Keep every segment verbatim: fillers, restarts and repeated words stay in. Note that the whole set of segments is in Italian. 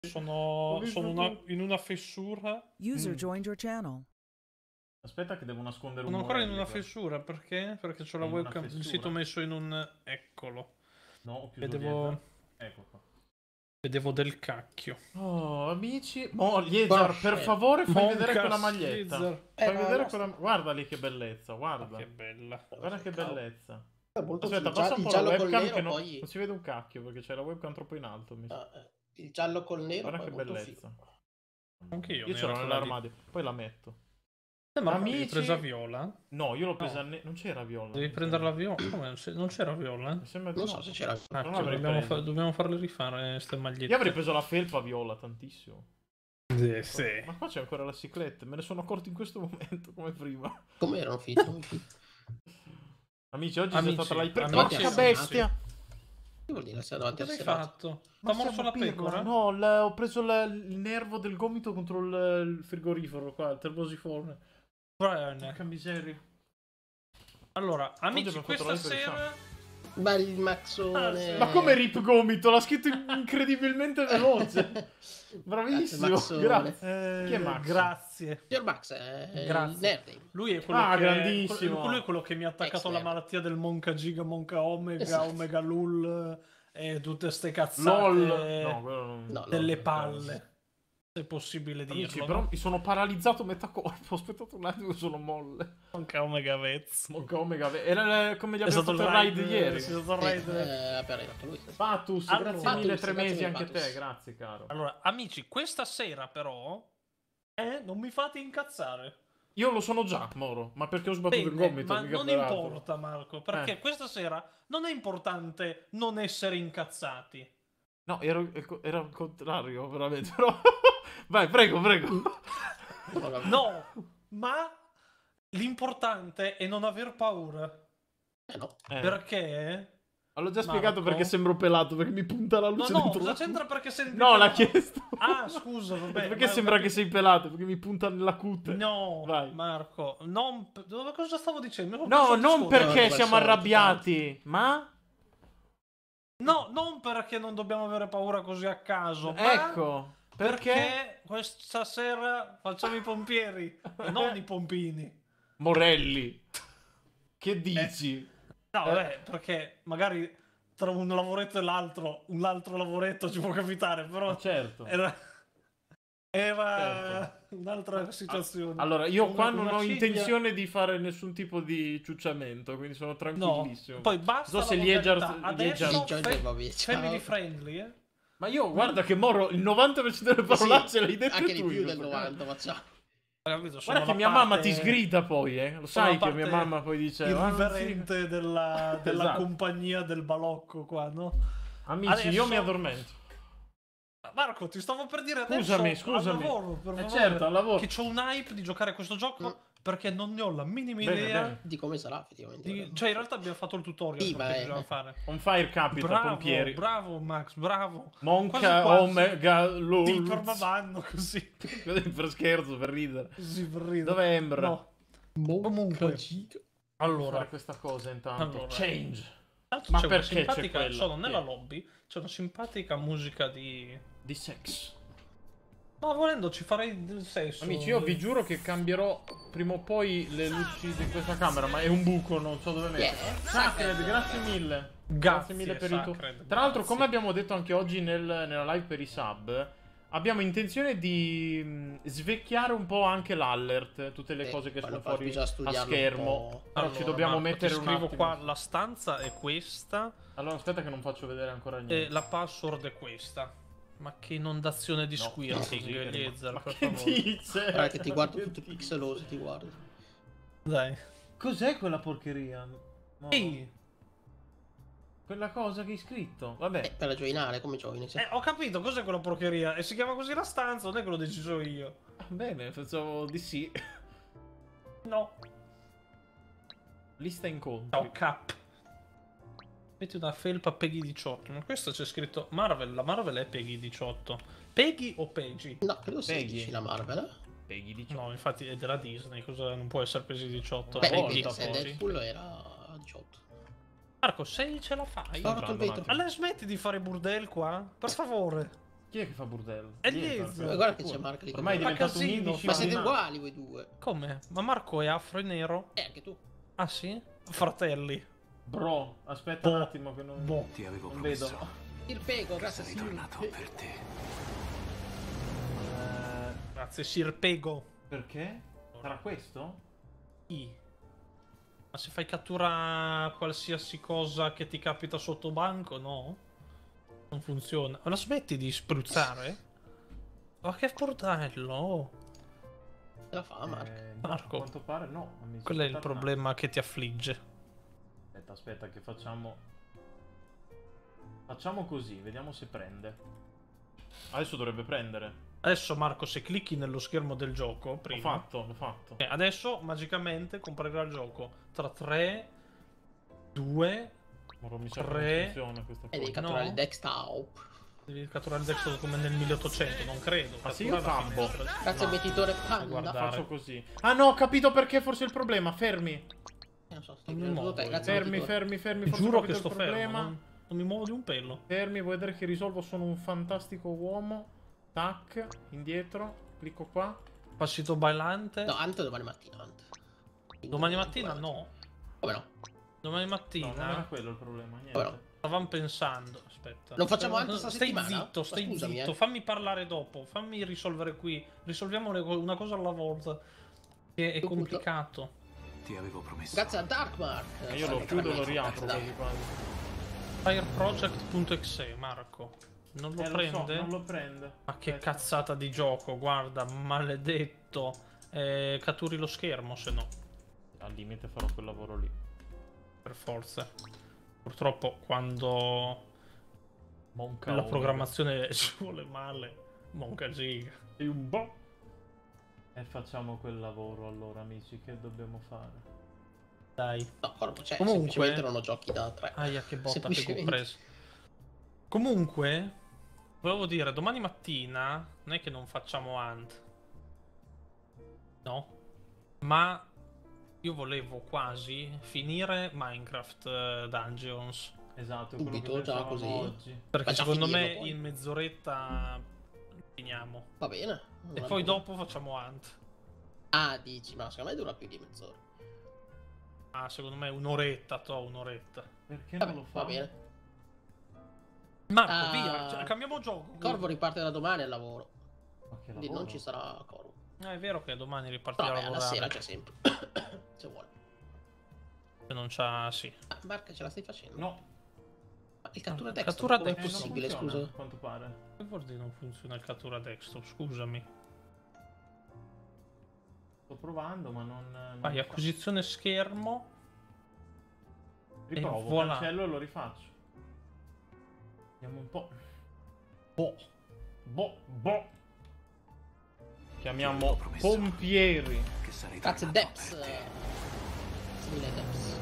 Sono, sono una, in una fessura. User Mm. joined your channel. Aspetta che devo nascondere un Sono ancora in una Morelli, fessura, perché? Perché c'ho la In una webcam, il fessura? sito messo in un... Eccolo. No, ho chiuso Vedevo... Liezar. Ecco qua. Vedevo del cacchio. Oh, amici. Mo, Liezar, per favore fai Moncas, vedere quella maglietta. Liezar. Fai Eh, no, vedere no, quella... Guarda lì che bellezza, guarda. Ah, che bella. Guarda che bellezza. È molto Aspetta, il passa un gia- po' il la giallo col webcam nero, che non... poi... non si vede un cacchio perché c'è la webcam troppo in alto. Mi... Ah, eh, il giallo col nero, Guarda poi che è molto bellezza. figo. Anche io. Io ce l'ho nell'armadio, poi la metto. Eh, ma Amici- l'hai presa viola? No, io l'ho presa... No. Ne... Non c'era viola. Devi prendere la viola. Come? Se- Non c'era viola? Mi sembra di Non no. so se c'era... Ah, Non cioè, l'avrei dobbiamo, presa. fa- dobbiamo farle rifare queste magliette. Io avrei preso la felpa viola tantissimo. Sì, sì. Ma qua c'è ancora la cicletta, me ne sono accorto in questo momento, come prima. Come erano finiti? Come finiti? Amici, oggi Amici, c'è stata la iper... amici, Porca amici. bestia! Che vuol dire essere davanti Cosa al hai serrato? fatto? Ma T'ha morso siamo la pirla? pecora? No, l- ho preso l- il nervo del gomito contro il, il frigorifero qua, il termosifone. Brian. Porca miseria. Allora, amici, abbiamo fatto questa la live per sera... Bel mazzone. Ah, Ma come rip gomito? L'ha scritto incredibilmente veloce. Bravissimo, Mazzone. grazie. Chi è Max? Grazie. Signor Max è Grazie. il nerding. Lui è quello Ah, che... grandissimo. Lui è quello che mi ha attaccato alla Ex-nerd. malattia del Monca Giga, Monca Omega, Esatto. Omega Lul e tutte ste cazzate LOL. No, quello non... No, no. delle no, palle. Se è possibile dirlo. Amici, però no? mi sono paralizzato metà corpo. Ho aspettato un attimo che sono molle. Monca Omega Vez. Monca Omega. Era eh, come gli È abbiamo stato fatto il il raid raid ieri. È stato il raid. Eh, ha dato lui. Patus, Allora- grazie mille, Patus, tre grazie mesi mille, anche Patus. te, grazie caro. Allora, amici, questa sera però... Eh, non mi fate incazzare. Io lo sono già, Moro, ma perché ho sbattuto il Bene, gomito? ma mica non per altro. importa, Marco, perché Eh. questa sera non è importante non essere incazzati. No, era, era il contrario, veramente, però... Vai, prego, prego. No, ma l'importante è non aver paura. Eh no. Eh, Perché... L'ho già spiegato Marco? perché sembro pelato, perché mi punta la No, luce no, dentro cosa la c'entra perché senti... No, l'ha chiesto. Ah, scusa, vabbè. Perché ma- sembra che sei pelato, perché mi punta nella cute. No, Vai. Marco, non... dove- cosa stavo dicendo? Mi sono No, perso il non discorso. perché come al siamo solito, arrabbiati, ma... No, non perché non dobbiamo avere paura così a caso, ma Ecco, perché... perché questa sera facciamo i pompieri, e non i pompini. Morelli, che dici? No, Eh. vabbè, perché magari tra un lavoretto e l'altro, un altro lavoretto ci può capitare, però Ma certo. era, era Certo. un'altra situazione. Allora, io Una- qua non una ho ciglia- intenzione di fare nessun tipo di ciucciamento, quindi sono No, tranquillissimo. poi basta Non so se la Lieger- modalità. Lieger- Adesso Lieger fe- va via, ciao. family friendly, eh? Ma io, guarda che Moro, il novanta per cento delle parolacce l'hai dette anche tu. di più in del questo novanta, ma ciao. Hai capito? Sono Guarda che la mia mamma parte- ti sgrida poi, eh. Lo sono sai la che mia parte mamma poi dice... "Ah, non si-" irriverente della, della Esatto. compagnia del balocco qua, no? Amici, Adesso- io mi addormento. Marco, ti stavo per dire adesso Scusami, scusami. al lavoro, per Eh favore, certo, al lavoro. che c'ho un hype di giocare a questo gioco Mm. perché non ne ho la minima Bene, idea. bene. Di come sarà effettivamente. Di... Cioè, in realtà abbiamo fatto il tutorial Sì, per ma che è- bisogna fare. On fire capita, Bravo, pompieri. bravo Max, bravo. Monca, Quasi quasi. Omega, Luz. Ti permavano così. Così per scherzo, per ridere. Così per ridere. Dov'è Ember? No. Comunque, Devo allora, fare questa cosa intanto. Allora. Change. tanto Ma c'è una perché c'è simpatica, quella? sono nella Sì. lobby, c'è una simpatica musica di... Di sex. Ma volendo ci farei del sesso. Amici, io vi giuro che cambierò prima o poi le luci di questa camera, ma è un buco, non so dove mettere. Yeah. Sacred, grazie mille. Grazie mille per il tuo... Sacred, Tra l'altro, grazie. come abbiamo detto anche oggi nel- nella live per i sub, abbiamo intenzione di mh, svecchiare un po' anche l'allert, tutte le Eh, cose che quello sono fuori bisogna a studiarlo un schermo. po'. Però Allora, ci dobbiamo Marco, mettere ti un scrivo attimo. qua, la stanza è questa Allora aspetta che non faccio vedere ancora niente. e la password è questa. Ma che inondazione di No, squirting, no, così, Eliezer, ma per che favore. dice? Guarda che ti guardo Che tutto dice? pixeloso, ti guardo. Dai. Cos'è quella porcheria? No. Ehi, Quella cosa che hai scritto. Vabbè. Eh, per la giovinale, come gioini? eh, ho capito cos'è quella porcheria. E si chiama così la stanza, non è che l'ho deciso io. Bene, facciamo di sì. No. Lista incontri. Ciao, cap. Metti una felpa Peggy diciotto. Ma questo c'è scritto Marvel. La Marvel è Peggy diciotto. Peggy o Peggy? No, credo sia Peggy. dici la Marvel. Eh? Peggy diciotto. No, infatti è della Disney. Cosa non può essere Peggy diciotto? Una Beh, volta, se poi. Deadpool era diciotto. Marco, se ce la fai? Ho rotto il vetro. Allora smetti di fare burdel qua? Per favore. Chi è che fa burdello? È Vieni, Lies. Marco, Ma guarda che sicuro. c'è Marco lì. Ormai è che- Fa diventato un casino, indice Ma siete marginale. uguali voi due. Come? Ma Marco è afro e nero? Eh, anche tu. Ah sì? Fratelli. Bro, aspetta Boh. un attimo che non, Boh. Ti avevo non promesso vedo. Il pego, che grazie sarei signor. tornato per te. Eh, Grazie, Sirpego. perché? Sarà questo? I. Ma se fai cattura a qualsiasi cosa che ti capita sotto banco, no? Non funziona. Ma la smetti di spruzzare? Ma che portello! Ce la fa Marco. Eh, no, Marco. a quanto pare no. amici. Quello è il Aspetta un problema che ti affligge. attimo. Aspetta, aspetta che facciamo... Facciamo così, vediamo se prende. Adesso dovrebbe prendere. Adesso Marco, se clicchi nello schermo del gioco, L'ho prima... fatto, l'ho fatto. Eh, adesso magicamente comparerà il gioco tra tre, due... Ora mi sa che tre- non funziona questa E cosa. devi catturare No. il desktop. Devi catturare il desktop come nel milleottocento, non credo. Ma se Cattura io la tabbo. finestra. Grazie No. mettitore guarda. panda. Faccio così. Ah no, ho capito perché forse è il problema. Fermi. Eh, non so, stai Non mi credendo muovo, te. Grazie Fermi, mettitore. fermi, fermi. Ti forse ho giuro che capito sto il fermo, problema. non, non mi muovo di un pelo. Fermi, vuoi vedere che risolvo? Sono un fantastico uomo. Tac, indietro. Clicco qua. Passito bailante. No, Ante domani mattina. Ante. Domani mattina no. Come no? Domani No, non era mattina quello il problema, niente. Come no? stavamo pensando. Aspetta. Non facciamo anche sta Stai settimana? zitto, Ma stai scusami, zitto. eh. Fammi parlare dopo. Fammi risolvere qui. Risolviamo le co- una cosa alla volta. Che è Appunto. complicato. Ti avevo promesso. Grazie a Darkmark. E io lo Salve, chiudo e lo Darkmark. riapro Dai. quasi quasi. Fireproject.exe, Marco. Non lo Eh, prende? Lo so, non lo prende. Ma che Aspetta. cazzata di gioco, guarda, maledetto. Eh, catturi lo schermo, se no. Al limite farò quel lavoro lì. Per forza. Purtroppo quando Monca la Omega. programmazione ci vuole male, monca giga. E un po'. E facciamo quel lavoro allora, amici, che dobbiamo fare? Dai. No, corpo, cioè, Comunque- semplicemente non ho giochi da tre. Aia, che botta che ho Semplicemente. preso. Comunque, volevo dire, domani mattina non è che non facciamo Ant. No. Ma io volevo quasi finire Minecraft eh, Dungeons. Esatto, quello Subito, che già pensavamo così? oggi. Perché Ma già secondo me finirlo, poi. in mezz'oretta finiamo. Va bene. E Non poi ha- dopo facciamo Ant. Ah, dici, ma secondo me dura più di mezz'ora. Ah, secondo me un'oretta, to, un'oretta. Perché Vabbè, non lo fa? va bene. Marco, Ah. via, cioè, cambiamo gioco. Corvo riparte da domani al lavoro. Ma che Quindi lavoro? non ci sarà Corvo. Eh, è vero che domani Però ripartirà a vabbè, alla lavorare. sera c'è sempre. Se vuole. Se non c'ha, sì. Ah, Marca, ce la stai facendo? No, Ma il cattura Ah, text cattura come è eh, non possibile, funziona, scusa? a quanto pare. Che vuol dire non funziona il cattura desktop? Scusami. Sto provando, ma non... non Vai, mi fa. acquisizione schermo. Riprovo, e voilà. cancello e lo rifaccio. Vediamo un po'. Boh. Boh, boh. Ti Chiamiamo avevo promesso pompieri. Che sarei Grazie, tornato Deps. per te. Grazie mille, Deps.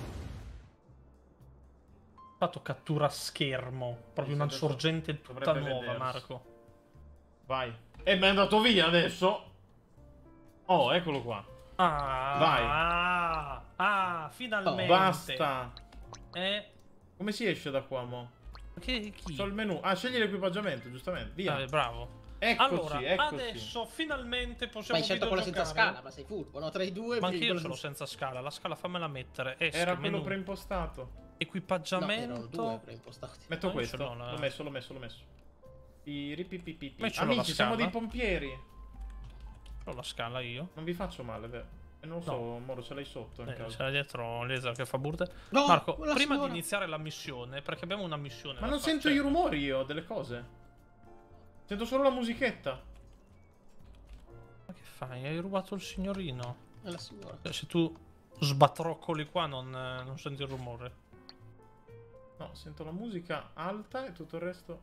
Ho fatto cattura schermo. Proprio Sì, una adesso sorgente tutta dovrebbe nuova, vedersi. Marco. Vai. E mi è andato via adesso. Oh, eccolo qua. Ah, Vai. Ah, ah, finalmente. Oh, Basta. Eh, Come si esce da qua, mo? che chi? C'ho il menu. Ah, scegli l'equipaggiamento, giustamente. Via. Vabbè, bravo. Eccoci, Allora, eccoci. adesso finalmente Ma possiamo hai scelto quella senza videogiocare. scala, ma sei furbo, no? Tra i due... Ma prendi anche io ce quello l'ho senza scala. La scala fammela mettere. Esca, Era quello menu, preimpostato. No, erano equipaggiamento. due preimpostati. Metto No, io questo. ce l'ho la- L'ho messo, l'ho messo, l'ho messo. Piripipipiti. Ma io ce l'ho la Amici, siamo scala. dei pompieri. Ho la scala io. Non vi faccio male, vero? E non lo so, No. Moro, ce l'hai sotto in Eh, caso. c'era dietro Laser che fa burde. No, Marco, la prima signora. di iniziare la missione, perché abbiamo una missione. Ma da non fare, sento cioè- i rumori io delle cose. Sento solo la musichetta. Ma che fai? Hai rubato il signorino. È la signora. Cioè, se tu sbatroccoli qua non, eh, non senti il rumore. No, sento la musica alta e tutto il resto.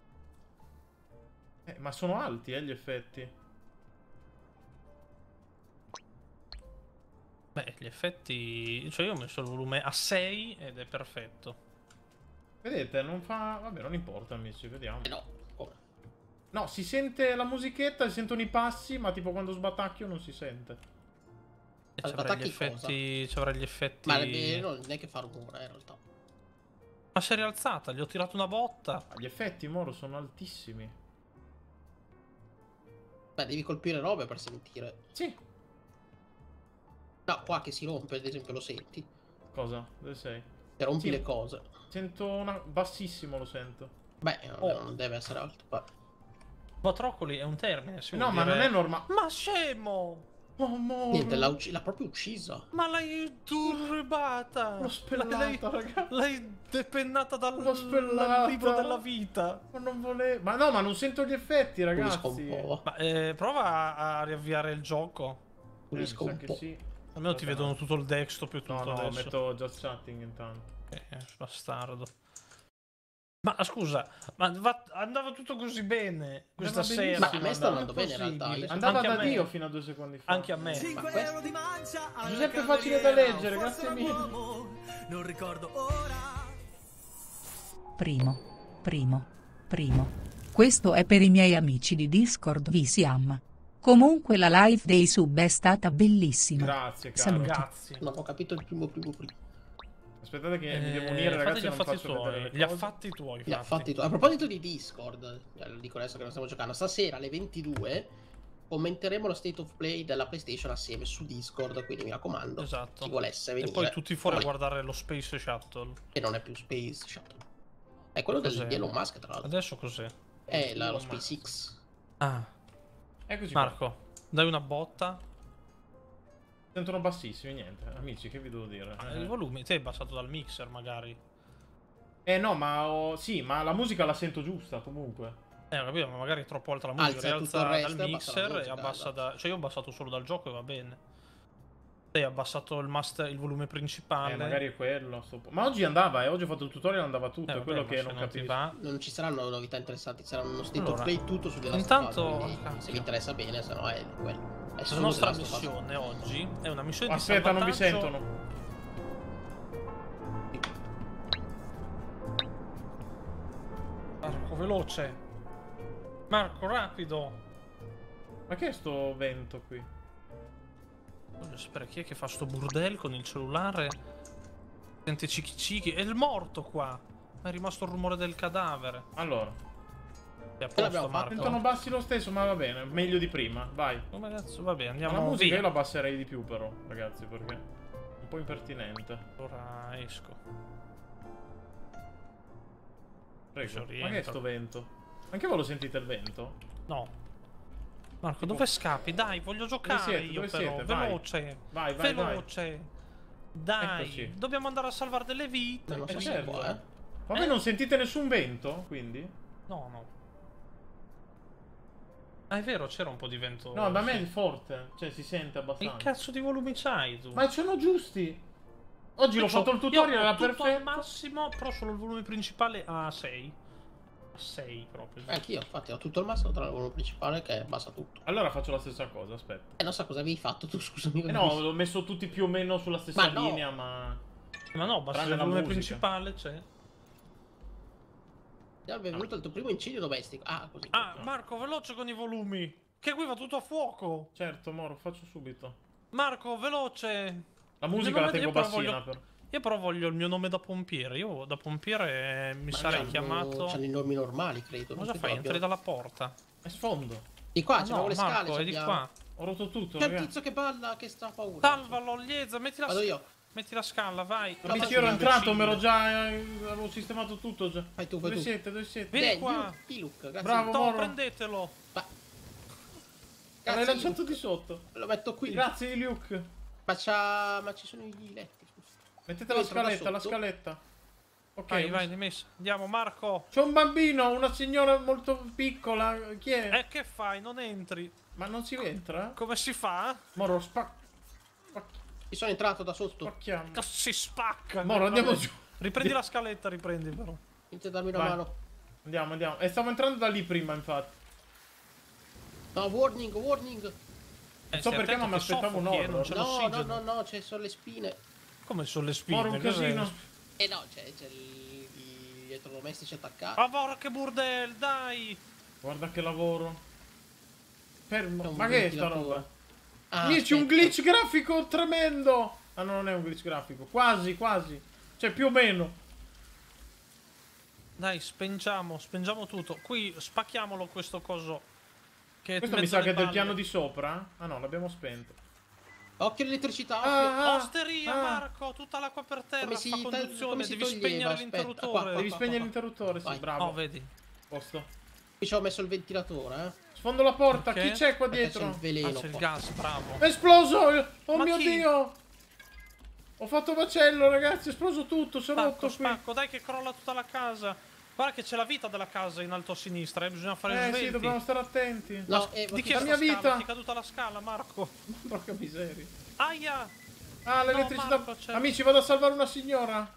Eh, ma sono alti, eh, gli effetti. Beh, gli effetti... Cioè io ho messo il volume a sei ed è perfetto. Vedete, non fa... Vabbè, non importa, amici, vediamo. Eh no, come? No, si sente la musichetta, si sentono i passi, ma tipo quando sbatacchio non si sente. E Ma ci avrà gli attacchi cosa? effetti... Ci avrà gli effetti... Ma eh, non è che fa rumore, eh, in realtà. Ma si è rialzata, gli ho tirato una botta. Ah, gli effetti, Moro, sono altissimi. Beh, devi colpire robe per sentire. Sì. No, qua che si rompe, ad esempio, lo senti. Cosa? Dove sei? Se rompi Sì. le cose. Sento una... bassissimo lo sento. Beh, non- Oh. non deve essere alto. Beh. Batroccoli è un termine, si No, vuol ma dire- non è normale. Ma scemo! Oh, amore. Niente, l'ha ucci- l'ha proprio uccisa. Ma l'hai turbata! L'ho spellata, L'hai, raga. l'hai depennata dal, L'ho spellata. dal libro della vita. Ma non volevo. Ma no, ma non sento gli effetti, Pulisco un ragazzi. po'. Ma eh, prova a, a riavviare il gioco. Eh, Pulisco mi sa un che po'. sì. Almeno ti Vabbè, vedono no. tutto il desktop e tutto No, no, adesso. metto just chatting intanto. Eh, bastardo. Ma scusa, ma va- andava tutto così bene questa Andava sera. Ma a me sta andava andando bene in realtà. Possibile. Io- Andava Anche a da me. Dio fino a due secondi fa. Anche a me. Ma questo... Giuseppe facile da leggere, grazie mille. Non ricordo ora. Primo, primo, primo. Questo è per i miei amici di Discord Visiam. Comunque la live dei sub è stata bellissima. Grazie, caro. Saluti. Ragazzi. Non ho capito il primo, primo, primo. Aspettate che mi Eh, devo unire, fate ragazzi, gli non affatti faccio vedere tuoi. le Gli cose. affatti tuoi. Gli affatti tu- A proposito di Discord, eh, lo dico adesso che non stiamo giocando, stasera alle ventidue commenteremo lo state of play della PlayStation assieme su Discord, quindi mi raccomando, Esatto. chi volesse E venire. poi tutti fuori a fuori, guardare lo Space Shuttle. che non è più Space Shuttle. È quello del Cos'è? di Elon Musk, tra l'altro. Adesso cos'è? È la- lo Elon Musk. SpaceX. Ah, Eccoci qua. Marco, dai una botta. Sentono bassissimi, niente. Amici, che vi devo dire? Ah, Eh. il volume, te è passato dal mixer magari. Eh no, ma ho... sì, ma la musica la sento giusta comunque. Eh, ho capito, ma magari è troppo alta la musica. Alza tutto Rialza il resto dal e abbassa la mixer e musica, abbassa esatto. da... Cioè io ho abbassato solo dal gioco e va bene. Te hai abbassato il, master, il volume principale. Eh, magari è quello. sto po- Ma oggi andava, eh. Oggi ho fatto il tutorial e andava tutto. Eh, è vabbè, quello ma che se non ti capisco. va. Non ci saranno novità interessanti, sarà uno state Allora, of play tutto su The Last intanto- of Us, quindi cacchio. se vi interessa bene, se no è quello. È La solo nostra The Last of Us. missione oggi è una missione Aspetta, di non vi salvataggio. sentono. Marco, veloce. Marco, rapido. Ma che è sto vento qui? Voglio sapere chi è che fa sto burdel con il cellulare. Sente cichi cichi. È il morto qua. È rimasto il rumore del cadavere. Allora, È a l'abbiamo posto, fatto? sentono Marco. bassi lo stesso, ma va bene. Meglio di prima, vai. Come cazzo? Va bene, Ma andiamo la musica via. io la abbasserei di più però, ragazzi, perché è un po' impertinente. Ora esco. Prego. Adesso Ma che è rientro. sto vento? Anche voi lo sentite il vento? No. Marco, dove scappi? Dai, voglio giocare siete? io Dove però. siete? Vai. Veloce. Vai, vai, vai. Veloce. Dai. Eccoci. Dobbiamo andare a salvare delle vite. Non Eh, so se certo. può, eh. Ma voi Eh? non sentite nessun vento, quindi? No, no. Ah, è vero, c'era un po' di vento. No, da me sì. è forte, cioè si sente Che abbastanza. cazzo di volumi c'hai tu? Ma sono giusti. Oggi l'ho Io c'ho- fatto il tutorial, io ho era tutto al perfetto. massimo, però solo il volume principale a sei. A sei proprio. Anch'io, infatti, ho tutto il massimo tra il volume principale che basta tutto. Allora faccio la stessa cosa, aspetta. E non so cosa avevi fatto tu, scusami. Eh no, l'ho messo tutti più o meno sulla stessa Ma no. linea, ma... Ma no, basta Tranne il la volume musica. principale c'è. Benvenuto al tuo primo incendio domestico. Ah, così. Ah, Marco, veloce con i volumi. Che qui va tutto a fuoco. Certo, Moro, faccio subito. Marco, veloce. La musica Il la nome- tengo io però bassina, voglio- però. Io però voglio il mio nome da pompiere. Io da pompiere eh, mi Ma sarei c'hanno- chiamato. C'hanno i nomi normali, credo. non Cosa credo fai? abbiano- Entri dalla porta. È sfondo. Di qua, Ah, c'erano no, le scale. Marco, è di sappiamo. qua. Ho rotto tutto, C'è il ragazzi. tizio che balla, che sta a paura. Salvalo, lieza, metti la Vado io. Metti la scala, vai. Ma faccio io ero un entrato, mi imbecille. ero già... eh, avevo sistemato tutto già. Fai tu, fai Dove tu. siete? Dove siete? Vieni Dai, qua. Luke, Luke, grazie. Bravo. No, Moro. prendetelo. Ma... Ma l'hai Cazzo, lanciato Luke. di sotto. Lo metto qui. Grazie, Luke. Ma c'ha... Ma ci sono i letti, scusa. Mettete la Io sono da scaletta, la sotto. scaletta. Ok, Vai, vai, messo. Andiamo, Marco. C'è un bambino, una signora molto piccola. Chi è? E che fai? Non entri. Ma non si entra? Come si fa? Moro, spac... spac- Ci sono entrato da sotto. spacchiamo. Cazzo, si spacca. Moro, andiamo Vabbè. giù. Riprendi la scaletta, riprendi però. Inizia a darmi una Vai. mano. Andiamo, andiamo. E stavo entrando da lì prima, infatti. No, warning, warning. Eh, so stai perché, attento ma mi che aspettavo un soffochi, eh, horror. non c'è No, no, l'ossigeno. no, no, ci sono le spine. Come sono le spine? Moro, un Cos'è? casino. Eh no, c'è, c'è il- gli elettrodomestici attaccati. Ah, porca che burdel, dai. Guarda che lavoro. Fermo. C'è un Ma che è sta ventilatore. roba? Ah, Lì c'è un aspetta. glitch grafico tremendo. Ah, no, non è un glitch grafico. Quasi, quasi. Cioè, più o meno. Dai, spengiamo, spengiamo tutto. Qui spacchiamolo questo coso. Che Questo in mi mezzo sa che alle è del balle. piano di sopra. Ah no, l'abbiamo spento. Occhio all'elettricità. Ah, ah, Osteria, ah. Marco, tutta l'acqua per terra, Come fa si- conduzione, come si devi toglieva? spegnere Aspetta, l'interruttore. qua, qua, Devi qua, spegnere qua. l'interruttore, sì, Vai. bravo. Oh, vedi. Posto. Qui ci ho messo il ventilatore, eh. Sfondo la porta, Perché? chi c'è qua Perché c'è il dietro? veleno Ah, c'è il qua. gas, bravo. È esploso! Oh Ma mio chi? Dio! Ho fatto macello, ragazzi, è esploso tutto, sono Spacco, rotto qui. spacco, dai che crolla tutta la casa. Guarda che c'è la vita della casa in alto a sinistra, eh, bisogna fare Eh svelti. sì, dobbiamo stare attenti. No, eh, Di chi La è mia sta scala? vita. Ti è caduta la scala, Marco. Porca miseria. Aia! Ah, l'elettricità. Marco, c'è- Amici, vado a salvare una signora.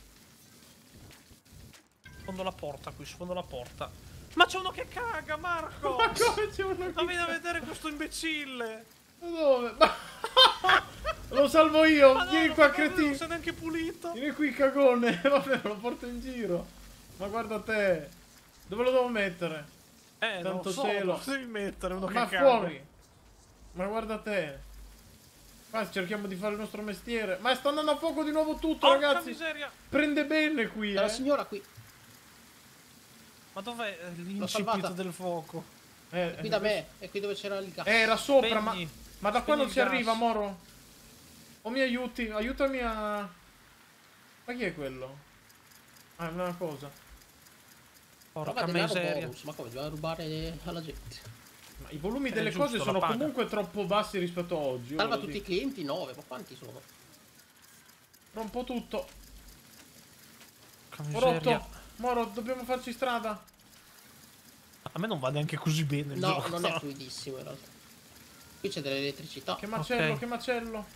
Sfondo la porta qui, sfondo la porta. Ma c'è uno che caga, Marco! Ma come c'è uno Ma qui? vieni a vedere questo imbecille! Dove? Ma... Lo salvo io. Ma no, Vieni non qua, si vede, non cretino. si è neanche pulito! Vieni qui, cagone. Vabbè, lo porto in giro. Ma guarda te. Dove lo devo mettere? Eh, non Tanto so, cielo. lo devi mettere uno Ma che caga. fuori. Ma guarda te. Qua cerchiamo di fare il nostro mestiere. Ma sta andando a fuoco di nuovo tutto, Porca ragazzi. miseria! Prende bene qui, C'è la eh. signora qui. Ma dov'è eh, salvata. l'incipito del fuoco? Eh, Qui da me. È qui dove c'era il gas. Eh, era sopra, ma... Spegni. Ma da qua Spegni non il si gas. arriva, Moro. O mi aiuti? Aiutami a... Ma chi è quello? Ah, è una cosa. Trova Porca denaro miseria. bonus. Ma come? Dobbiamo rubare alla gente. Ma i volumi È delle giusto, cose la sono paga. comunque troppo bassi rispetto a oggi. io Salva ve lo tutti i dico. clienti? nove. Ma quanti sono? Rompo tutto. Porca Ho miseria. rotto. Moro, dobbiamo farci strada. A me non va neanche così bene il No, gioco. non è fluidissimo in realtà. Qui c'è dell'elettricità. Che macello, Ok. che macello.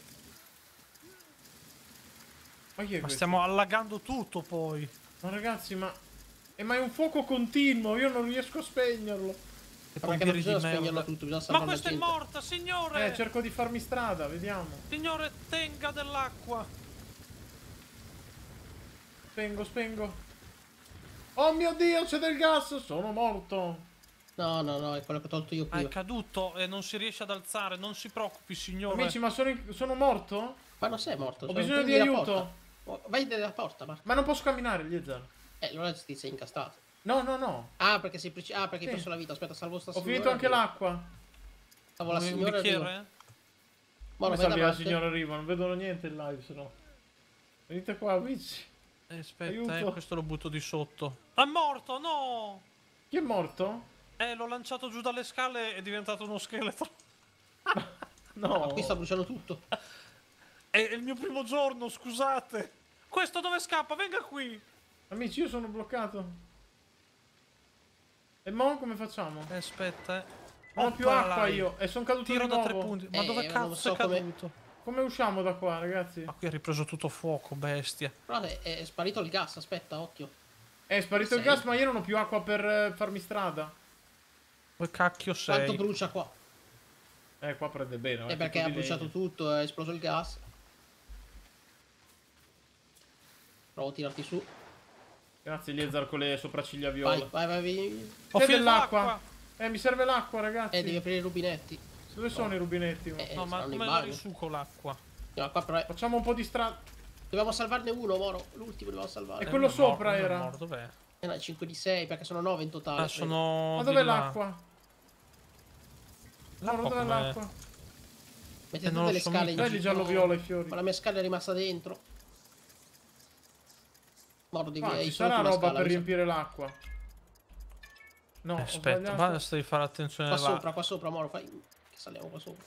Ma chi è Ma questo? stiamo allagando tutto poi. Ma ragazzi, ma... Eh, ma è un fuoco continuo, io non riesco a spegnerlo. E Ma poi perché non di bisogna merda. spegnerlo tutto, bisogna Ma salvare la questa è gente. morta, signore! Eh, cerco di farmi strada, vediamo. Signore, tenga dell'acqua. Spengo, spengo. Oh mio Dio, c'è del gas, sono morto. No, no, no, è quello che ho tolto io Ah, qui. è caduto e non si riesce ad alzare. Non si preoccupi, signore. Amici, ma sono, in- sono morto? Ma non sei morto. Ho cioè, bisogno di prendi la aiuto. porta. Oh, vai dalla porta, Marco. Ma non posso camminare, Liezar. Eh, allora ti sei incastrato. No, no, no. Ah, perché sei preci- Ah, perché hai Sì. perso la vita. Aspetta, salvo sta Ho signora. finito anche arriva. l'acqua. Salvo la Vuoi un signora. bicchiere? arriva. Come Moro, vai salvi la davanti. signora arriva? Non vedono niente in live, se no. Venite qua, amici. Eh, aspetta, Aiuto. eh, questo lo butto di sotto. È morto, no! Chi è morto? Eh, l'ho lanciato giù dalle scale e è diventato uno scheletro. No. Ma qui sta bruciando tutto. È il mio primo giorno, scusate. Questo dove scappa? Venga qui. Amici, io sono bloccato. E mo come facciamo? Eh, aspetta, eh. Non ho più Oppala, acqua lai. io. E sono caduto Tiro di da nuovo. tre punti. Ma Eh, dove non cazzo so è come- caduto? Come usciamo da qua, ragazzi? Ma qui ha ripreso tutto fuoco, bestia. Guarda, è, è sparito il gas. Aspetta, occhio. È sparito il Sei? gas, ma io non ho più acqua per eh, farmi strada. Dove cacchio sei? Quanto brucia qua? Eh, qua prende bene. È perché ha bruciato tutto, è esploso il gas. Provo a tirarti su. Grazie, Liezar, con le sopracciglia viola. Vai, vai, vai, vai. Ho C'è finito dell'acqua. l'acqua. Eh, mi serve l'acqua, ragazzi. Eh, devi aprire i rubinetti. Dove sono i rubinetti? mo? Eh, No, ma saranno in come la bagno. risuco l'acqua? No, qua però è- Facciamo un po' di strada. Dobbiamo salvarne uno, Moro. L'ultimo dobbiamo salvare. E quello Eh, non è sopra morto, non è era. morto, dov'è? Eh no, cinque di sei perché sono nove in totale. Ah, credo. sono Ma di dov'è là. l'acqua? L'acqua Moro, dov'è com'è? l'acqua? Mettete Eh, non tutte lo le so scale mica. in Vedi giro. giallo-viola i fiori. Ma la mia scala è rimasta dentro. Moro, devi Qua hai ci solo sarà tu una roba scala, per mi sa. riempire l'acqua. No, Eh, ho aspetta, sbagliato. basta di fare attenzione Qua là. sopra, qua sopra, Moro, fai. Che saliamo qua sopra.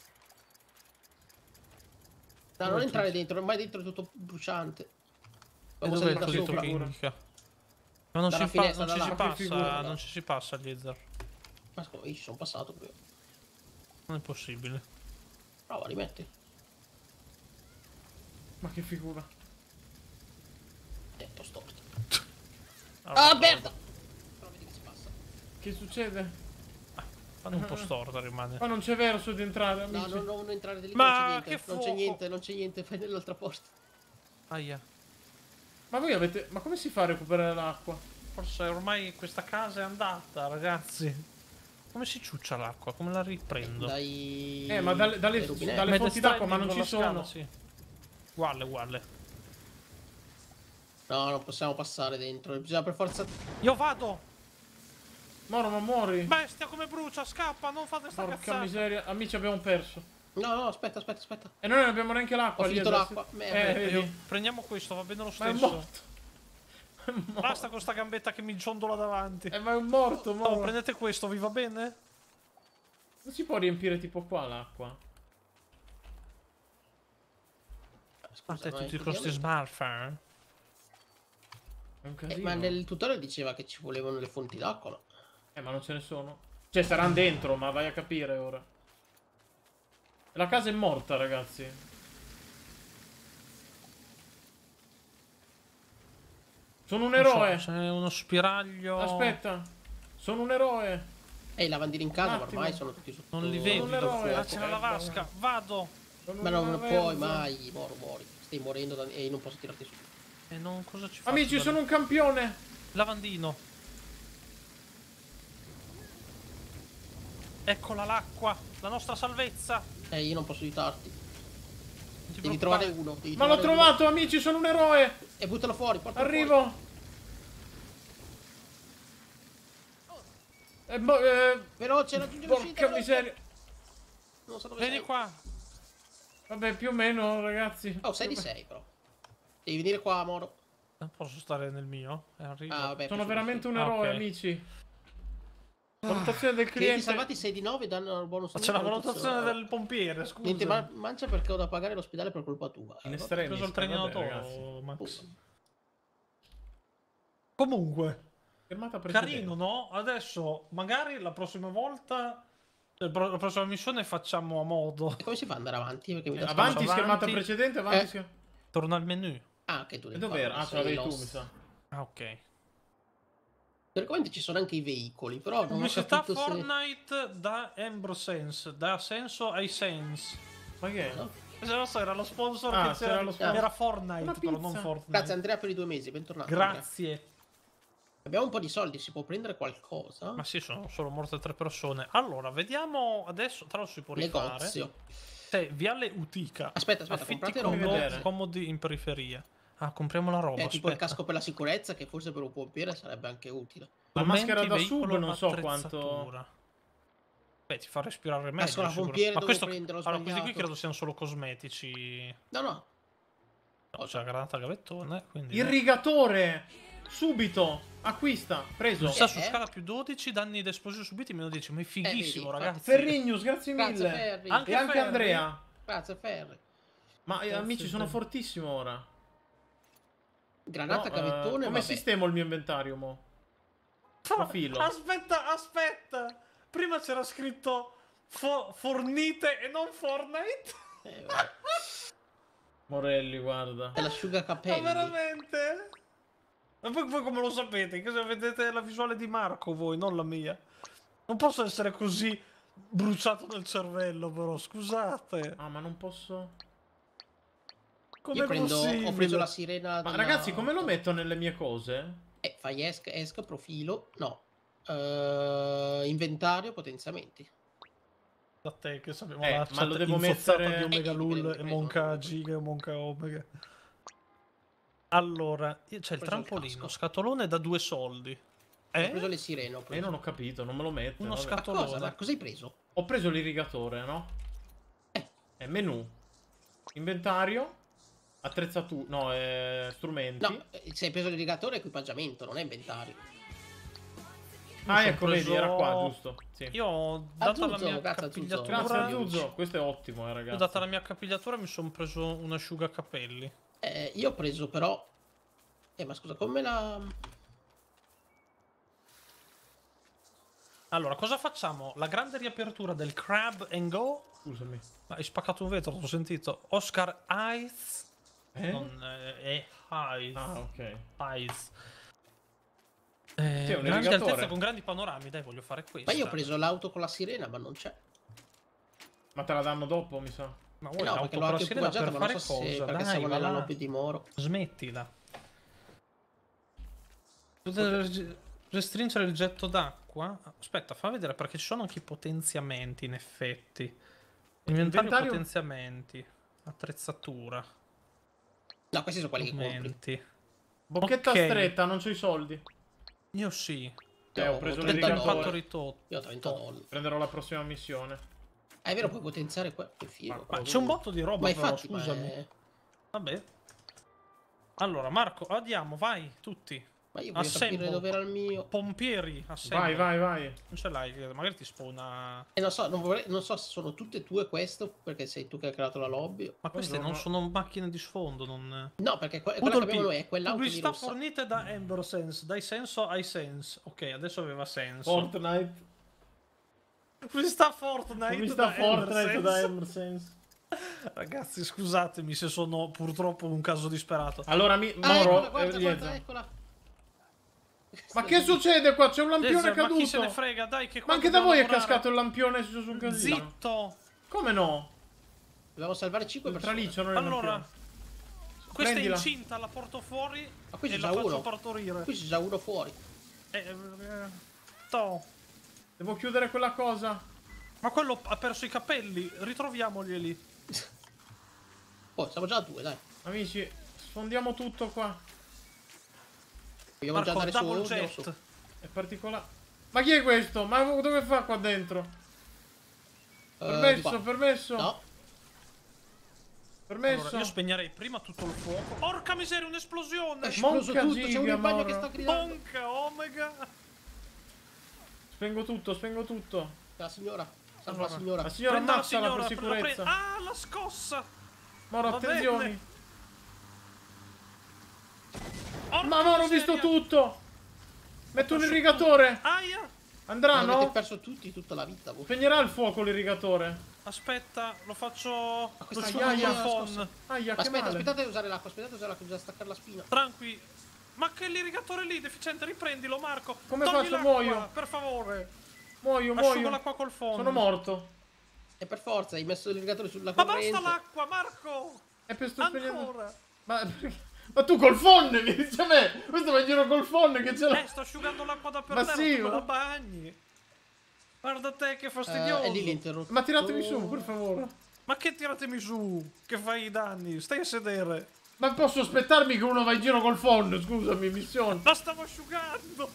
No, non Dove entrare tu- dentro, ormai dentro è tutto bruciante. E Dobbiamo dov'è il salire da cosito sopra. che indica? Ma non, Dalla si, fa, finestra, non ci da si là. Che passa, figura. non ci si passa Liezar. Ma come, io ci sono passato prima. Non è possibile. Prova, rimetti. Ma che figura. Eh, t'ho storto. Allora, Ah, merda! Però vedi che si passa. Che succede? fanno un po' storta rimane. Qua non c'è verso di entrare, No, amici. no, no, non entrare di lì, Ma non c'è che niente. Non c'è fuoco! niente, non c'è niente, fai nell'altra porta. Aia. Ma voi avete... Ma come si fa a recuperare l'acqua? Forse ormai questa casa è andata, ragazzi. Come si ciuccia l'acqua? Come la riprendo? Dai. Eh, ma dalle, dalle, dai rubinetti. dalle Med fonti d'acqua, ma non standing ci con la sono. scala, sì. Uguale, uguale. No, non possiamo passare dentro. Bisogna per forza. Io vado! Moro, ma muori. Bestia come brucia, scappa, non fate sta Porca cazzata. miseria. Amici, abbiamo perso. No, no, aspetta, aspetta, aspetta. E noi non abbiamo neanche l'acqua. Ho lì finito adesso. l'acqua. Eh, Merda. vedi? Io- Prendiamo questo, va bene lo Ma è stesso. morto. È morto. Basta con sta gambetta che mi ciondola davanti. Eh, ma è un morto, Oh, Moro. prendete questo, vi va bene? Non si può riempire tipo qua l'acqua? Fate no, tutti eh, questi smartphone. È un Eh, casino. ma nel tutorial diceva che ci volevano le fonti d'acqua, no? Eh, ma non ce ne sono. Cioè, saranno dentro, ma vai a capire ora. La casa è morta, ragazzi. Sono un Non so, eroe. c'è uno spiraglio. Aspetta. Sono un eroe. E i lavandini in casa Un attimo. ormai sono tutti sotto. Non li Sono vedi. un eroe. Ah, c'è la vasca. Vado. Sono Ma un non eroe. puoi mai, Moro, muori. Stai morendo da... e non posso tirarti su. E non cosa ci faccio? Amici, da sono lì? un campione. Lavandino. Eccola l'acqua. La nostra salvezza. Eh, io non posso aiutarti. Non ti Devi preoccupare. trovare uno. Devi Ma l'ho trovare trovato, amici, sono un eroe. uno. E buttalo fuori, portalo fuori. Arrivo. Eh, boh, eh, Veloce, raggiungi l'uscita. porca veloce. miseria. Non so dove Vieni sei. qua. Vabbè, più o meno, ragazzi. Oh, sei di sei però. Devi venire qua, Moro. Non posso stare nel mio. E arrivo. Ah, vabbè. Sono più veramente un Ah, eroe, ok. amici. Valutazione del Clienti cliente. salvati sei di nove danno il bonus. Ma c'è la valutazione del pompiere, scusa. Niente, ma mancia perché ho da pagare l'ospedale per colpa tua. In Eh, Ho estremis, preso il vabbè, trenino ragazzi. toro, Max. vabbè. Comunque, Fermata precedente. carino, no? Adesso, magari la prossima volta, cioè, pro- la prossima missione facciamo a modo. E come si fa ad andare avanti? Perché mi Eh, dà avanti, avanti. schermata precedente, avanti, Eh. schermata. Torna al menu. Ah, ok, tu E devi dov'era? farlo, Ah, ce l'avevi sei tu, lost. mi sa. Ah, ok. Teoricamente ci sono anche i veicoli, però non ho Pubblicità capito se... Fortnite da Ambrosense, dà senso ai Sense. Ma che è? No? Se non so, era lo sponsor Ah, che c'era c'era. lo sponsor. Era Fortnite, Una però non pizza. Fortnite. Grazie Andrea per i due mesi, bentornato. Andrea. Grazie. Abbiamo un po' di soldi, si può prendere qualcosa? Ma sì, sono solo morte tre persone. Allora, vediamo adesso. Tra l'altro si può rifare. Negozio. Cioè, Viale Utica. Aspetta, aspetta, Affitti comprate Fammi roba. vedere. comodi in periferia. Ah, compriamo la roba. È tipo il aspetta. casco per la sicurezza, che forse per un pompiere sarebbe anche utile. La maschera da Strumenti, sub veicolo, non so quanto... attrezzatura. Beh, ti fa respirare meglio. Casco da sicuro. pompiere Ma devo questo... prendere, ho allora, questi qui sbagliato. credo siano solo cosmetici. No, no. No, c'è la granata gavettone, quindi... Irrigatore! Subito! Acquista! Preso! Velocità Eh, su eh. scala più dodici, danni ed esplosioni subiti meno dieci. Ma è fighissimo, Eh, vedi, ragazzi. Ferrignus, grazie Grazie mille! Ferri. Anche E anche Ferri. Andrea! Grazie Ferri. Ma eh, Grazie, amici, sono Ferri. fortissimo ora. Granata, No, gavettone, eh, come vabbè. sistemo il mio inventario, mo? Profilo. Aspetta, aspetta. Prima c'era scritto fo- fornite e non Fortnite. Eh, vabbè. Morelli, guarda. È l'asciugacapelli. Ma veramente? Ma poi voi come lo sapete? Che se vedete la visuale di Marco voi, non la mia. Non posso essere così bruciato nel cervello, però, scusate. Ah, ma non posso... Com'è Io prendo, possibile? ho preso la sirena Ma della- ragazzi, come lo metto nelle mie cose? Eh, fai esc, esc, profilo. No. Eh, inventario, potenziamenti. Da te che sappiamo Eh, la ma chat lo devo infozzata mettere- di Omega Eh, Lul dipende, e dipende, Monca non- Giga e Monca Omega. Allora, c'è il preso il trampolino, casco. scatolone da due soldi. Ho preso Eh? le sirene. Ho Eh, preso. non ho capito, non me lo mette. Uno vabbè. Ma scatolone. cosa? Ma cosa hai preso? Ho preso l'irrigatore, no? Eh. È menu. Inventario. Attrezzatura. No, eh, strumenti. No, eh, se hai preso l'irrigatore è equipaggiamento, non è inventario. Ah, Io ecco, ho vedi, preso- era qua, giusto. Sì. Io ho data la Azuzzo, mia grazie, Azuzzo. capigliatura. Grazie a Io- Zuzzo, questo è ottimo, eh, Io ho ragazzi. data la mia capigliatura mi sono preso un asciugacapelli. Eh, io ho preso però... Eh, ma scusa, come la... Allora, cosa facciamo? La grande riapertura del Crab and Go. Scusami. Ma hai spaccato un vetro, l'ho sentito. Oscar Eyes. Eh? Non eh, è Eyes. Ah, ok. Eyes. Eh, Sì, è un grandi irrigatore. altezze con grandi panorami, dai, voglio fare questo. Ma io ho preso l'auto con la sirena, ma non c'è. Ma te la danno dopo, mi sa. Ma Eh vuoi no, l'auto perché con l'ho la anche sirena equipaggiata, per ma fare non so se cosa? perché Dai, siamo va nella là. lobby di Moro. Smettila. Potete reg- restringere il getto d'acqua? Aspetta, fa vedere perché ci sono anche i potenziamenti in effetti. Inventario, Inventario- potenziamenti. Attrezzatura. No, questi sono quelli che compri. Documenti. Bocchetta Ok. stretta, non c'ho i soldi. Io sì. Eh, ho ho preso trenta L'impatto dollari. ridotto. Io ho trenta dollari. Prenderò la prossima missione. Ah, è vero, puoi potenziare qua. Che figo. Ma c'è un botto di roba Ma però, infatti, ma scusami. è- Vabbè. Allora, Marco, andiamo, vai, tutti. Ma io voglio Assemble. capire dove era il mio. Pompieri, assemble. Vai, vai, vai. Non ce l'hai, magari ti spawna... E non so, non, vorrei- non so se sono tutte e due questo, perché sei tu che hai creato la lobby. Ma queste non Buongiorno. sono macchine di sfondo, non... No, perché que- quella che Udolpi, abbiamo noi è quell'auto di pubblicità rossa. fornite da Ember Sense, dai senso ai sense. Ok, adesso aveva senso. Fortnite. Pubblicità Fortnite Pubblicità da Ember Fortnite da Sense. Emersense. Ragazzi, scusatemi se sono purtroppo un caso disperato. Allora, mi... Ah, Moro, eccola, eh, guarda, Lieza. guarda, eccola. Ma che succede qua? C'è un lampione Laser, ma caduto. chi se ne frega, dai, che Ma qua anche da dobbiamo voi è lavorare. cascato il lampione su su un casino. Zitto! Come no? Dobbiamo salvare cinque Tra persone. lì c'è un Allora, lampione. questa Prendila. è incinta, la porto fuori Ma qui c'è e già la faccio uno. partorire. Qui c'è già uno fuori. Eh, eh, to. Devo chiudere quella cosa. Ma quello ha perso i capelli, ritroviamoglieli. Oh, siamo già a due, dai. Amici, sfondiamo tutto qua. Vogliamo già Marco, andare su o double andiamo su? jet. È particolare. Ma chi è questo? Ma dove fa qua dentro? Eh, Permesso, qua. permesso. No. Permesso. Allora, io spegnerei prima tutto il fuoco. Porca miseria, È un'esplosione! esploso Monca tutto, c'è uno giga, in bagno Mauro. che sta gridando. Bonca, omega! Spengo tutto, spengo tutto. La signora. Salva Allora, la signora. La signora Prenda la ammazzala signora, per pre- la pre- sicurezza. Ah, la scossa! Moro, va attenzioni. bene. Porca Ma Moro, ho miseria. visto tutto. Metto un Posso- irrigatore. Aia! Andrà, Ma avete no? perso tutti tutta la vita, voi. Spegnerà il fuoco l'irrigatore. Aspetta, lo faccio... Lo questa sciugo aia, col la phon. scossa. Aia, Ma che aspetta, male. aspettate a usare l'acqua, aspettate a usare l'acqua, bisogna staccare la spina. Tranqui. Ma che l'irrigatore lì, deficiente, riprendilo, Marco. Come Togli faccio? l'acqua, Muoio. per favore. Muoio, Asciugo muoio. l'acqua col phon. Sono morto. E per forza, hai messo l'irrigatore sulla Ma corrente. basta l'acqua, Marco! È per sto spegnendo. Ancora! Ma, ma tu col phon mi dice a me. Questo va in giro col phon che ce l'ha. Eh, sto asciugando l'acqua da per Ma terra, sì, tu me ma- la bagni. Guarda te che Eh, fastidioso. è lì l'interruttore. Ma tiratemi su, per favore. Ma che tiratemi su? Che fai i danni? Stai a sedere. Ma posso aspettarmi che uno va in giro col phon? Scusami, missione. La stavo asciugando.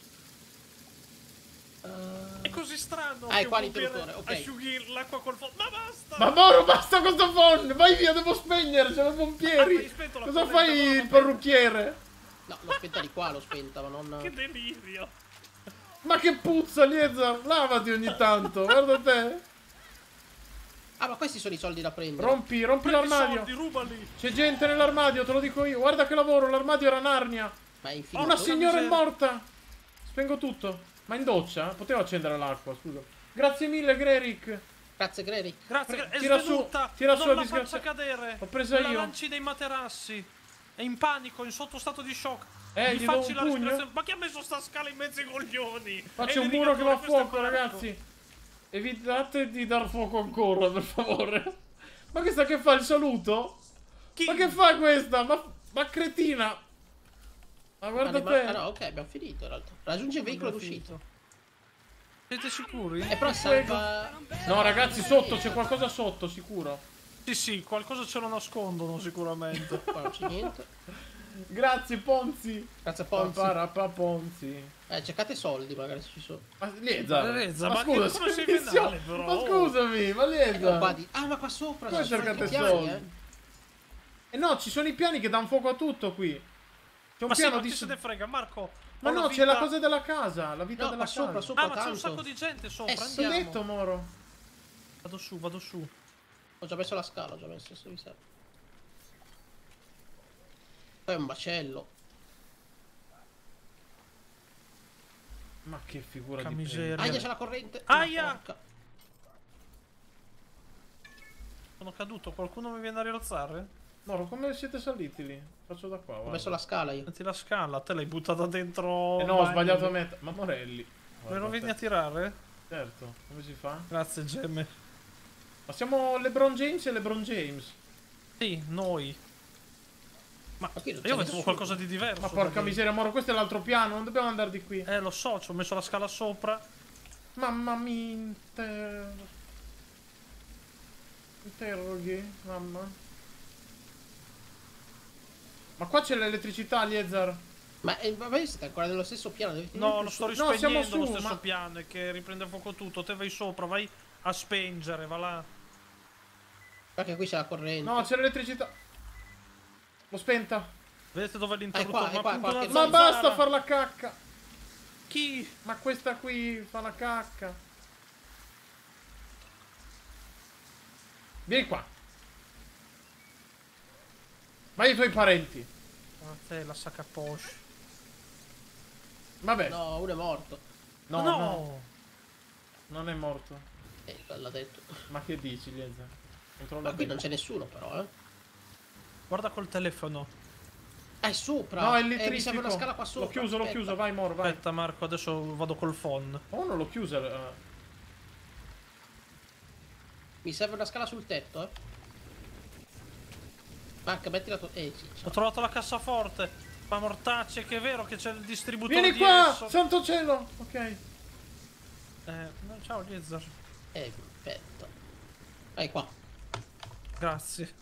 È così strano. Ah, è che qua un pompiere l'interruttore, ok. Asciughi l'acqua col phon. Ma basta! Ma Moro, basta con sto phon! Vai via, devo spegnere, c'è i Ah, pompieri! hai spento la Cosa corrente, fai allora il vabbè. parrucchiere? No, l'ho spenta di qua, l'ho spenta, ma non... Che delirio. Ma che puzza, Liezar! Lavati ogni tanto, guarda te! Ah, ma questi sono i soldi da prendere. Rompi, rompi Prendi i l'armadio! soldi, rubali. C'è gente nell'armadio, te lo dico io! Guarda che lavoro, l'armadio era Narnia! Ma è Oh, infinito. una signora è miseria. morta! Spengo tutto! Ma in doccia? Potevo accendere l'acqua, scusa. Grazie mille, Greric! Grazie, Greri. Grazie, è Tira su, svenuta. tira su non la la faccia disgrazia- cadere. L'ho presa la io. lanci dei materassi. È in panico, in sottostato di shock. Eh, Gli gli do facci un la pugno? respirazione. Ma chi ha messo sta scala in mezzo ai coglioni? Qua È c'è un muro che va a l'irrigatore, questo è fuoco, Marco. ragazzi! Evitate di dar fuoco ancora, per favore! Ma questa che fa il saluto? Chi? Ma che fa questa? Ma, ma cretina! Ma guarda Ah, ma- te! ah, no, ok, abbiamo finito in realtà. Raggiunge il veicolo d'uscita. Siete sicuri? E però salva... No, ragazzi, sotto c'è qualcosa sotto, sicuro. Sì, sì, qualcosa ce lo nascondono sicuramente. Qua non c'è niente. Grazie, Ponzi! Grazie, Ponzi. Paparappa, Ponzi. Eh, cercate soldi, magari se ci sono. Ma Lieza, Lieza, ma, ma scusa, che- come sei missione- venale, però? ma scusami, ma Lieza. Qua di... Ah, ma qua sopra Come ci sono cercate anche i piani, soldi? eh. Eh no, ci sono i piani che danno fuoco a tutto qui. C'è un Ma sì, piano ma di... chi se ne frega, Marco? Ma ho no, la c'è la vita- cosa della casa, la vita No, della qua sopra, casa. sopra Ah, ma c'è un tanto. sacco di gente sopra, Eh, sì, T'ho andiamo. detto, Moro. Vado su, vado su. Ho già messo la scala, ho già messo se vi serve. Poi è un bacello. Ma che figura Porca di miseria. pelle. Aia, c'è la corrente. Aia! Ma porca. Sono caduto, qualcuno mi viene a rialzare? Moro, come siete saliti lì? Faccio da qua, Ho guarda. messo la scala io. Metti la scala, te l'hai buttata dentro. Eh il no, ho bagno. sbagliato a metà. Ma Morelli. Me Guarda lo vieni te. a tirare? Certo, come si fa? Grazie, gemme. Ma siamo LeBron James e LeBron James. Sì, noi. Ma Ma qui non c'è io vedevo nessuno. qualcosa di diverso. Ma da porca lì. miseria, Moro, questo è l'altro piano, non dobbiamo andare di qui. Eh, lo so, ci ho messo la scala sopra. Mamma mi inter... interroghi, mamma. Ma qua c'è l'elettricità, Liezar. Ma eh, ma voi siete ancora nello stesso piano? Dovete venire No, più lo su. sto No, rispegnendo siamo lo su, stesso ma- piano e che riprende fuoco tutto. Te vai sopra, vai a spengere, va là. Perché qui c'è la corrente. No, c'è l'elettricità. L'ho spenta. Vedete dove è Ah, l'interruttore? è qua, è qua, appunto qua, una che- Ma zanzara. basta far la cacca. Chi? Ma questa qui fa la cacca. Vieni qua. Vai ai tuoi parenti. Ah, te la sacca poche. Vabbè. No, uno è morto. No, no. no. Non è morto. Eh, l'ha detto. Ma che dici, Lienza? Controlla Ma qui bene. non c'è nessuno però, eh. Guarda col telefono. Ah, è sopra. No, è Eh, mi elettrico. serve una scala qua sopra. L'ho chiuso, l'ho aspetta. chiuso. Vai, Moro, vai. Aspetta Marco, adesso vado col phon. Oh, non l'ho chiusa. eh. Mi serve una scala sul tetto, eh. Marca, metti la tua... Eh, sì. Ho trovato la cassaforte. Ma mortacce, che è vero che c'è il distributore Vieni di qua! esso. Santo cielo! Ok. Eh, no, ciao Liezar. Eh, aspetta. Vai qua. Grazie.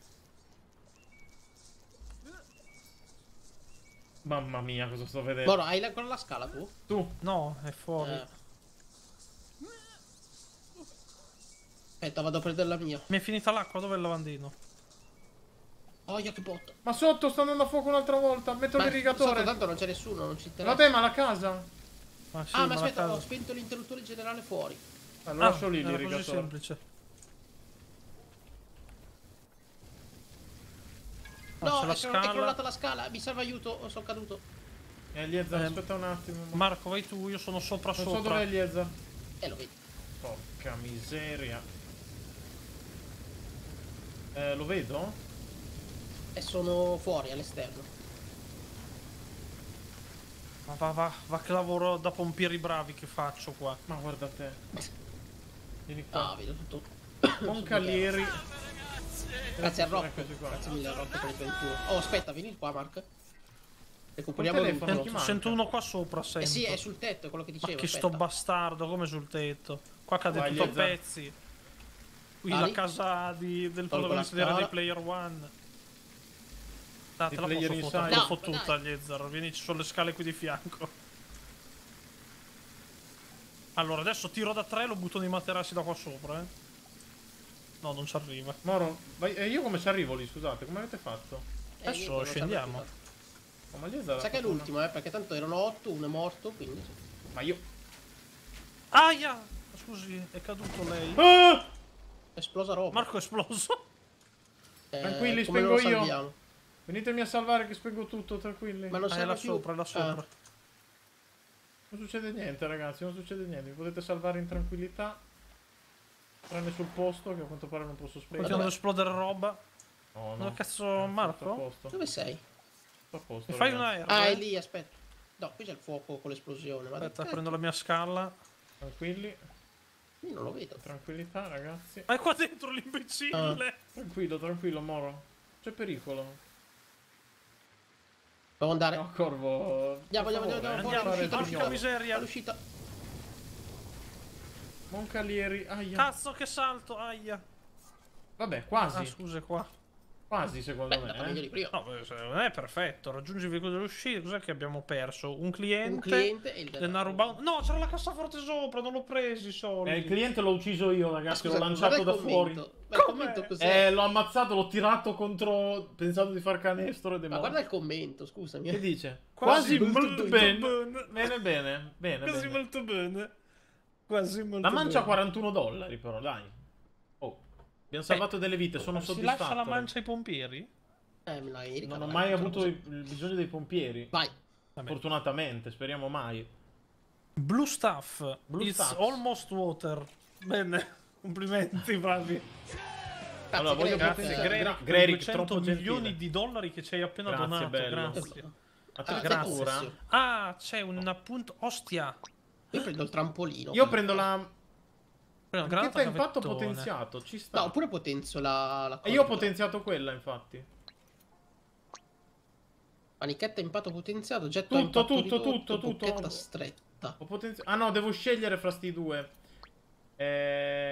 Mamma mia, cosa sto vedendo? Moro, hai ancora la scala tu? Tu. No, è fuori. Eh. Aspetta, vado a prendere la mia. Mi è finita l'acqua, dov'è il lavandino? Oh, io che botta. Ma sotto sta andando a fuoco un'altra volta. Metto Ma l'irrigatore. sotto tanto non c'è nessuno, non ci interessa. Vabbè, ma la casa. Ah, sì, Ah, ma la aspetta, casa- ho spento l'interruttore generale fuori. Ah, lo Ah, lascio lì era così l'irrigatore. semplice. Ah, No, c'è la è, cro- è scala. crollata la scala, mi serve aiuto, sono caduto. Eh, Liezza, Eh, aspetta un attimo. Marco, vai tu, io sono sopra Non so sopra. dov'è Liezza. Eh, lo vedi. Porca miseria. Eh, lo vedo? E sono fuori, all'esterno. Ma va, va, va che lavoro da pompieri bravi che faccio qua. Ma guarda te. Vieni Ah, qua. vedo tutto. Moncalieri. Grazie a Rocco. Eccoci qua. Grazie mille a Rocco per il ventuno. Oh, aspetta, vieni qua, Mark. Recuperiamo Col telefono, l'ultimo. chi Sento, manca? sento uno qua sopra, sento. Eh sì, è sul tetto, è quello che Ma dicevo. che aspetta. sto bastardo, come sul tetto. Qua cade Vai, tutto a Liezza. pezzi. Qui Vai. la casa di, del Tolgo protagonista di la Ready scala. Player One. Ah, te Di la Player posso fottere, Inside. l'ho No, fottuta, dai. Liezar. Vienici sulle scale qui di fianco. Allora, adesso tiro da tre e lo butto nei materassi da qua sopra, eh. No, non ci arriva. Moro, vai, e io come ci arrivo lì, scusate, come avete fatto? Eh, Adesso niente, non scendiamo. serve più. Oh, ma Liezza Sa che è l'ultimo, eh, perché tanto erano otto, uno è morto, quindi... Ma io... Aia! Scusi, è caduto lei. Ah! Esplosa roba. Marco è esploso. Eh, Tranquilli, come spengo lo io. salviamo? Venitemi a salvare che spengo tutto, tranquilli. Ma non Ah, è serve là più. sopra, è là sopra. Ah. Non succede niente, ragazzi, non succede niente. Vi potete salvare in tranquillità. Tranne sul posto, che a quanto pare non posso spegnere. Continuano ad esplodere roba. No, Ma no. cazzo, Anzi, sto a Marco? posto. Dove sei? Sto a posto, Mi fai ragazzi. una R? Ah, eh? è lì, aspetta. No, qui c'è il fuoco con l'esplosione. Ma Aspetta, che prendo la mia scala. Tranquilli, cazzo? Io non lo vedo. tranquillità, ragazzi. Ma è qua dentro l'imbecille! Tranquillo, tranquillo, Moro. C'è pericolo. Devo andare. No, Corvo. Andiamo, per andiamo, favore, andiamo, eh, fuori, non fare all'uscita, il Porca pignolo. miseria! All'uscita. Moncalieri, aia. Cazzo che salto, aia! Vabbè, Ah, quasi. scusa, qua. Quasi, secondo Beh, è andata me. meglio eh. di prima. No, beh, se non è perfetto. Raggiungi il veicolo dell'uscita. Cos'è che abbiamo perso? Un cliente. Un cliente e il Denaro bound. No, c'era la cassaforte sopra, non l'ho presi i soldi. Eh, il cliente l'ho ucciso io, Ah, ragazzi. scusa, l'ho guarda lanciato il da commento. fuori. Ma il Com'è? commento cos'è? Eh, l'ho ammazzato, l'ho tirato contro. Pensando di far canestro ed è Ma morto. guarda il commento, scusami. Che dice? Quasi Quasi, molto molto bene. bene. Bene, bene. Bene, Quasi bene. molto bene. Quasi molto La mancia bene. quarantuno dollari, però, dai. Oh, abbiamo salvato delle vite, sono Ma si soddisfatto. lascia la mancia ai pompieri? Eh, me l'hai Non ricavato, ho mai non avuto so. il il bisogno dei pompieri. Vai. Vabbè. Fortunatamente, speriamo mai. Blue stuff. Blue It's stuff. almost water. Bene. Complimenti, bravi. Allora, voglio Grazie, grazie, Greg. Greg, Per Greg, duecento troppo milioni gentile. di dollari che ci hai appena Grazie, donato. bello. Grazie. Attrezzatura. grazie. Ah, c'è un appunto. Ostia. Io prendo il trampolino. Io prendo la Una racchetta granata impatto gavettone. potenziato, ci sta. No, oppure potenzio la, la E io ho cosa. potenziato quella, infatti. Manichetta impatto potenziato, getto Tutto, impatto tutto, ridotto, tutto, tutto. bocchetta stretta. Ho potenzi- ah no, devo scegliere fra sti due.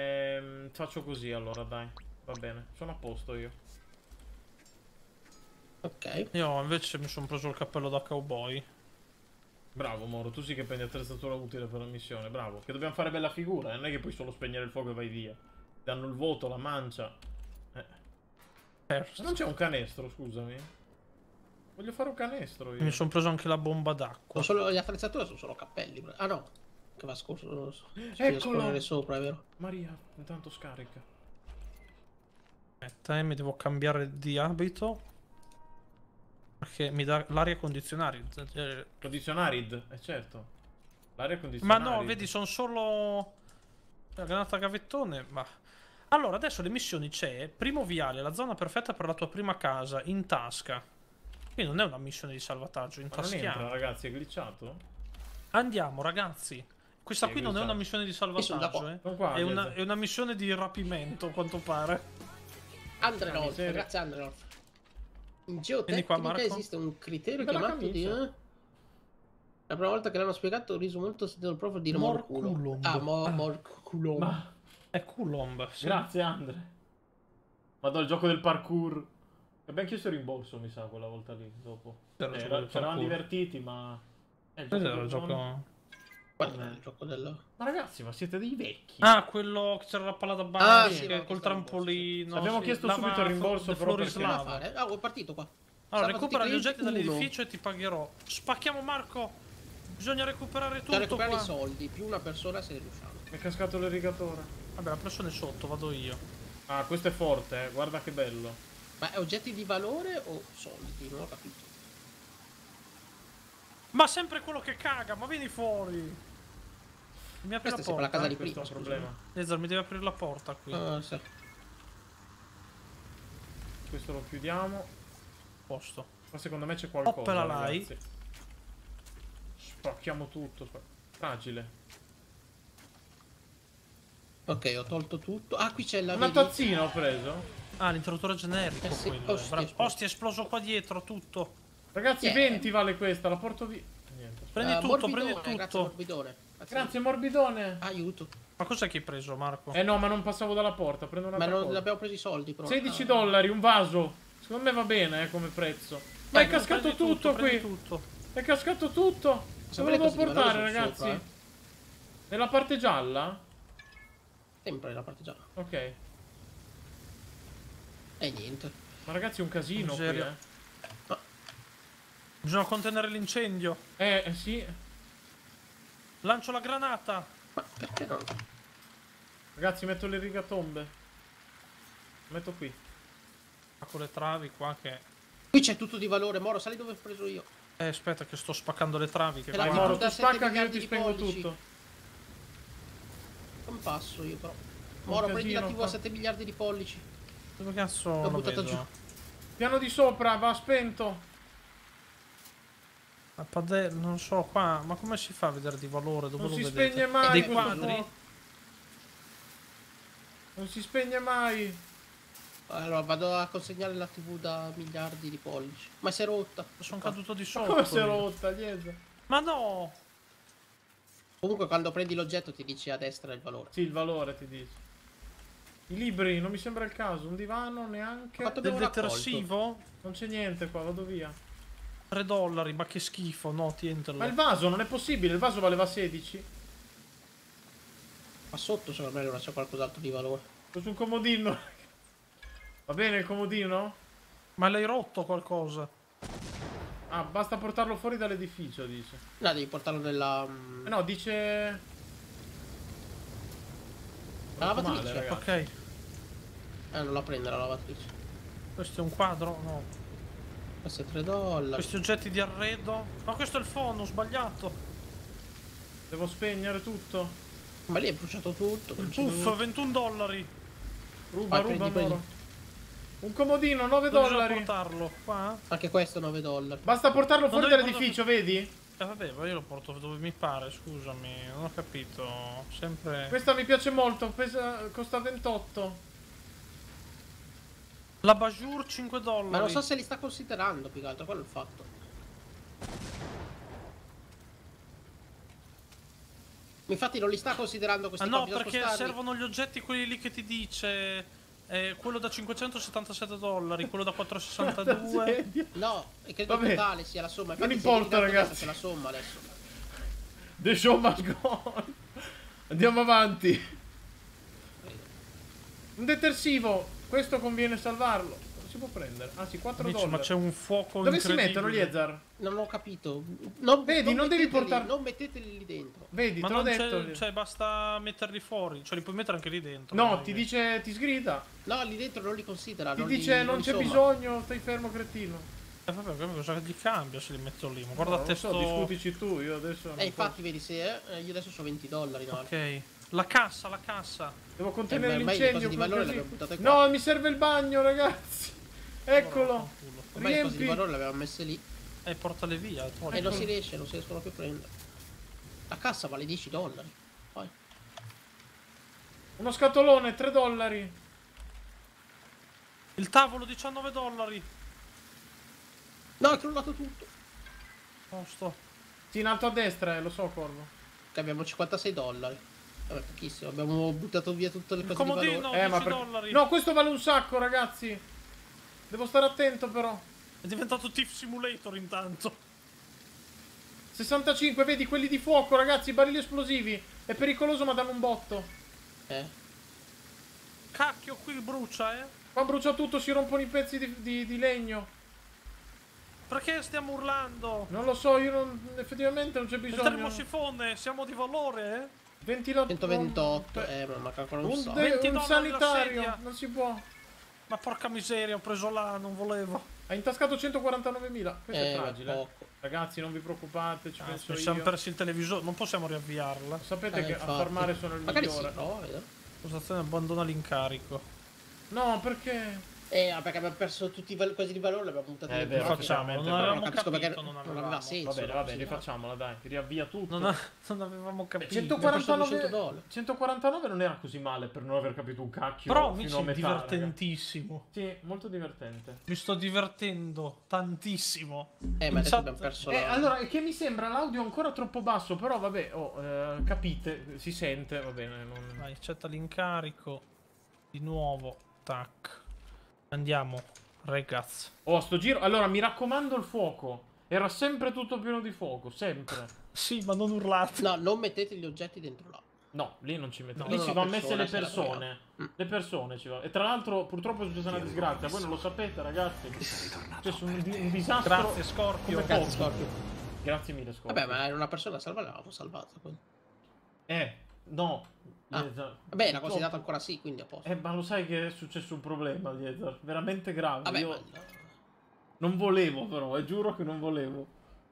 Ehm, faccio così allora, dai. Va bene, sono a posto io. Ok. Io invece mi sono preso il cappello da cowboy. Bravo Moro, tu sì che prendi attrezzatura utile per la missione, bravo. Che dobbiamo fare bella figura, eh? Non è che puoi solo spegnere il fuoco e vai via. Ti danno il voto, la mancia. Eh. Certo. Ma non c'è un canestro, scusami. Voglio fare un canestro io. Mi sono preso anche la bomba Sono d'acqua. solo, le attrezzature sono solo cappelli. Ah no. Che va scorso. Non lo so. Si Eccolo! scorrere sopra, è vero? Maria, intanto scarica. Aspetta, eh, mi devo cambiare di abito. Perché mi dà l'aria condizionata. Eh, Condizionarid, eh certo. L'aria Ma condizionata. no, vedi, sono solo la granata gavettone. Ma allora, adesso le missioni c'è. Primo viale, la zona perfetta per la tua prima casa, in tasca. Quindi non è una missione di salvataggio, Ma non entra, intaschiamo. ragazzi, è glitchato? Andiamo, ragazzi. Questa Sì, qui non è glitchato. una missione di sono da salvataggio, qua. eh. Sono qua, È una, Diaz. è una missione di rapimento, a quanto pare. Andrenolf, miseria. grazie Andrenolf. In Vieni qua, geotecnica Marco. esiste un criterio Bella chiamato di... camicia. eh? La prima volta che l'hanno spiegato ho riso molto sentito il prof dire Morculo. Morculum. Ah, mo Ah. Morculum. Ma... È Coulomb. Sì. Grazie, Andre. Vado al gioco del parkour. Abbiamo chiesto il rimborso, mi sa, quella volta lì, dopo. Era il Eh, gioco era- del ci eravamo parkour. divertiti, ma... Eh, il Cos'era gioco il del- gioco? Qual è il gioco del... Ma ragazzi, ma siete dei vecchi. Ah, quello che c'era la palla da Ah, basket sì, no, col questo trampolino. Ci abbiamo sì, chiesto lava- subito il rimborso, The però floor is perché- Che da lava. fare? Ah, ho partito qua. Allora, Salva recupera tutti gli i oggetti clienti, uno. dall'edificio e ti pagherò. Spacchiamo Marco. Bisogna recuperare tutto Da recuperare qua. i soldi, più una persona se ne riusciamo. Mi è cascato l'irrigatore. Vabbè, la persona è sotto, vado io. Ah, questo è forte, eh. Guarda che bello. Ma è oggetti di valore o soldi? Non ho capito. Ma sempre quello che caga, ma vieni fuori. Mi apri Questa la è sempre la casa porta. di Questo prima, è un scusa. problema. Nezar, mi devi aprire la porta qui. Ah, sì. Questo lo chiudiamo. Posto. Ma secondo me c'è qualcosa, Oppela lai. ragazzi. Spacchiamo tutto. spa- Fragile. Ok, ho tolto tutto. Ah, qui c'è la Una vedi? tazzina ho preso. Ah, l'interruttore generico Eh sì, quello. ostia, eh. Bra- è esploso. Ostia, è esploso qua dietro tutto. Ragazzi, Yeah. venti vale questa, la porto via. Niente. Prendi Ah, tutto, morbidone, prendi Grazie, tutto. morbidone. Grazie. Grazie, morbidone. Aiuto. Ma cos'è che hai preso, Marco? Eh no, ma non passavo dalla porta. Prendo una Ma non cosa. abbiamo preso i soldi, però. sedici Ah. dollari, un vaso. Secondo me va bene, eh, come prezzo. Ma è Vai, cascato prendi tutto, prendi qui. tutto. È cascato tutto. Dove Sapete lo devo cosa di portare, valore sono ragazzi? sopra, eh? Nella parte gialla? Sempre la parte gialla. Ok. E niente. Ma ragazzi, è un casino qui, Miseria. eh. Bisogna contenere l'incendio. Eh, eh, sì. Lancio la granata. Ma perché no? Ragazzi, metto le rigatombe. Metto qui. Ah, con le travi qua che... Qui c'è tutto di valore, Moro, sali dove ho preso io. Eh, aspetta che sto spaccando le travi. Che E la Vai, qua- Moro, da tu sette spacca che io miliardi ti di spengo pollici. tutto. Non passo io, però. Moro, prendi casino la tivù a qua. sette miliardi di pollici. Dove cazzo L'ho lo buttata vedo? giù. Piano di sopra, va spento. La padella, non so qua, ma come si fa a vedere di valore? Dove Non lo si vedete? spegne mai Dei questo quadri? fuoco. Non si spegne mai. Allora, vado a consegnare la tivù da miliardi di pollici. Ma si è rotta. Sono Qua. caduto di Ma sotto. come si è io. rotta, dietro? Ma no! Comunque, quando prendi l'oggetto ti dice a destra il valore. Sì, il valore ti dice. I libri, non mi sembra il caso. Un divano neanche. Quanto Del abbiamo raccolto? detersivo? Non c'è niente qua, vado via. tre dollari, ma che schifo, no, tientelo. Ma il vaso non è possibile, il vaso valeva sedici. Ma sotto, secondo me, allora c'è qualcos'altro di valore. Ho su un comodino. Va bene il comodino? Ma l'hai rotto qualcosa? Ah, basta portarlo fuori dall'edificio, dice. No, devi portarlo nella... mm, Eh no, dice... La Molto lavatrice. male, ragazzi. Ok. Eh, non la prende la lavatrice. Questo è un quadro? No. Questo è tre dollari. Questi oggetti di arredo? Ma questo è il phon, ho sbagliato. Devo spegnere tutto. Ma lì è bruciato tutto. Il non c'è puff, niente. ventuno dollari. Ruba, Vai, ruba, prendi, Moro. Un comodino, nove Dove bisogna dollari. portarlo? Qua? Anche questo nove dollari. Basta portarlo fuori devi dall'edificio, vedi? Eh vabbè, ma io lo porto dove mi pare, scusami, non ho capito. Sempre... Questa mi piace molto, pesa, costa ventotto. La Bajur cinque dollari. Ma non so se li sta considerando, più che altro, quello è il fatto. Infatti non li sta considerando Ah questi no, qua, bisogna perché spostarli. servono gli oggetti quelli lì che ti dice Eh, quello da cinquecentosettantasette dollari, quello da quattrocentosessantadue. No, e credo Vabbè. il totale sia la somma. Non Infatti, se importa, vedi in alto a ragazzi. destra c'è la somma adesso. The show must go on. Andiamo avanti. Un detersivo. Questo conviene salvarlo. Non si può prendere. Ah sì, quattro Amici, dollari. ma c'è un fuoco Dove si incredibile. mettono gli Ezar? Non ho capito. Non, Vedi, non devi metteteli- portare- Non metteteli lì dentro. Vedi, Ma te l'ho non detto. c'è, cioè basta metterli fuori, cioè li puoi mettere anche lì dentro. No, magari. ti dice, ti sgrida. No, lì dentro non li considera. Ti non dice li, non li c'è somma. bisogno, stai fermo cretino. Eh vabbè, vabbè, cosa gli cambia se li metto lì? Ma guarda No, non te so, sto... discutici tu, io adesso non Eh, infatti, vedi, se eh, io adesso ho venti dollari. No? Ok. La cassa, la cassa. devo contenere Eh, ma ormai le l'incendio. cose di con valore così. le abbiamo buttate qua. No, mi serve il bagno, ragazzi. Eccolo. Ormai le cose di Riempi. valore le avevamo messe lì. E portale via. togli. E non si riesce, non si riescono più a prendere. La cassa vale dieci dollari. Poi. Uno scatolone, tre dollari. Il tavolo, diciannove dollari. No, è crollato tutto. Posto. Sì, in alto a destra, eh, lo so, Corvo. Che abbiamo cinquantasei dollari. Vabbè, pochissimo. Abbiamo buttato via tutte le Il cose di valore. comodino, Eh, ma dieci per- dollari. No, questo vale un sacco, ragazzi. Devo stare attento, però. È diventato Thief Simulator intanto. sessantacinque, vedi, quelli di fuoco, ragazzi, barili esplosivi. È pericoloso, ma danno un botto. Eh. Cacchio, qui brucia, eh. Qua brucia tutto, si rompono i pezzi di, di- di legno. Perché stiamo urlando? Non lo so, io non, effettivamente non c'è Il bisogno. termosifone, siamo di valore, eh. ventiotto. centoventotto. Eh, ma manca ancora un Un, sacco. de- venti un dollari la sanitario, sedia. non si può. Ma porca miseria, ho preso là, non volevo. Ha intascato centoquarantanovemila. Questo Eh, è ma fragile. poco. Ragazzi, non vi preoccupate, ci Ah, penso ci siamo io. persi il televisore, non possiamo riavviarla. Sapete Eh, che a infatti. farmare sono il Magari migliore. si prova, vedo. Postazione abbandona l'incarico. No, perché? Eh, ma perché abbiamo perso tutti i val- quasi di valore, l'abbiamo buttato Eh, via. vero, tutto. Facciamo, effettivamente, non però avevamo non capisco capito, perché non non avevamo. aveva senso. Va bene, va bene, Sì, rifacciamola, dai. Riavvia tutto. Non, ha- non avevamo capito. centoquarantanove, duecento dollari. centoquarantanove non era così male per non aver capito un cacchio. Però fino amici a è metà, divertentissimo. raga. Sì, molto divertente. Mi sto divertendo tantissimo. Eh, In ma adesso chat- abbiamo perso Eh, la... allora, è che mi sembra l'audio ancora troppo basso, però vabbè, oh, eh, capite, si sente, va bene. Non... Vai, accetta l'incarico. Di nuovo. Tac. Andiamo, ragazzi. Oh, sto giro, allora mi raccomando il fuoco. Era sempre tutto pieno di fuoco, sempre. Sì, ma non urlate. No, non mettete gli oggetti dentro là. No, lì non ci mettiamo. No, lì no, ci la vanno messe le persona se la persone. vogliamo. Le persone ci vanno. E tra l'altro, purtroppo è successa una disgrazia. Voi non lo sapete, ragazzi. Che sei ritornato. C'è un, di- un disastro. Grazie, Scorpio. come Grazie, pochi. Scorpio. Grazie mille, Scorpio. Vabbè, ma era una persona salva, l'avevamo salvata. Quindi. Eh, no. Ah, Liezar. Vabbè, era Purtroppo- considerato ancora sì, quindi a posto. Eh, ma lo sai che è successo un problema, Liezar. Veramente grave. Vabbè, Io ma... non volevo, però, eh, giuro che non volevo.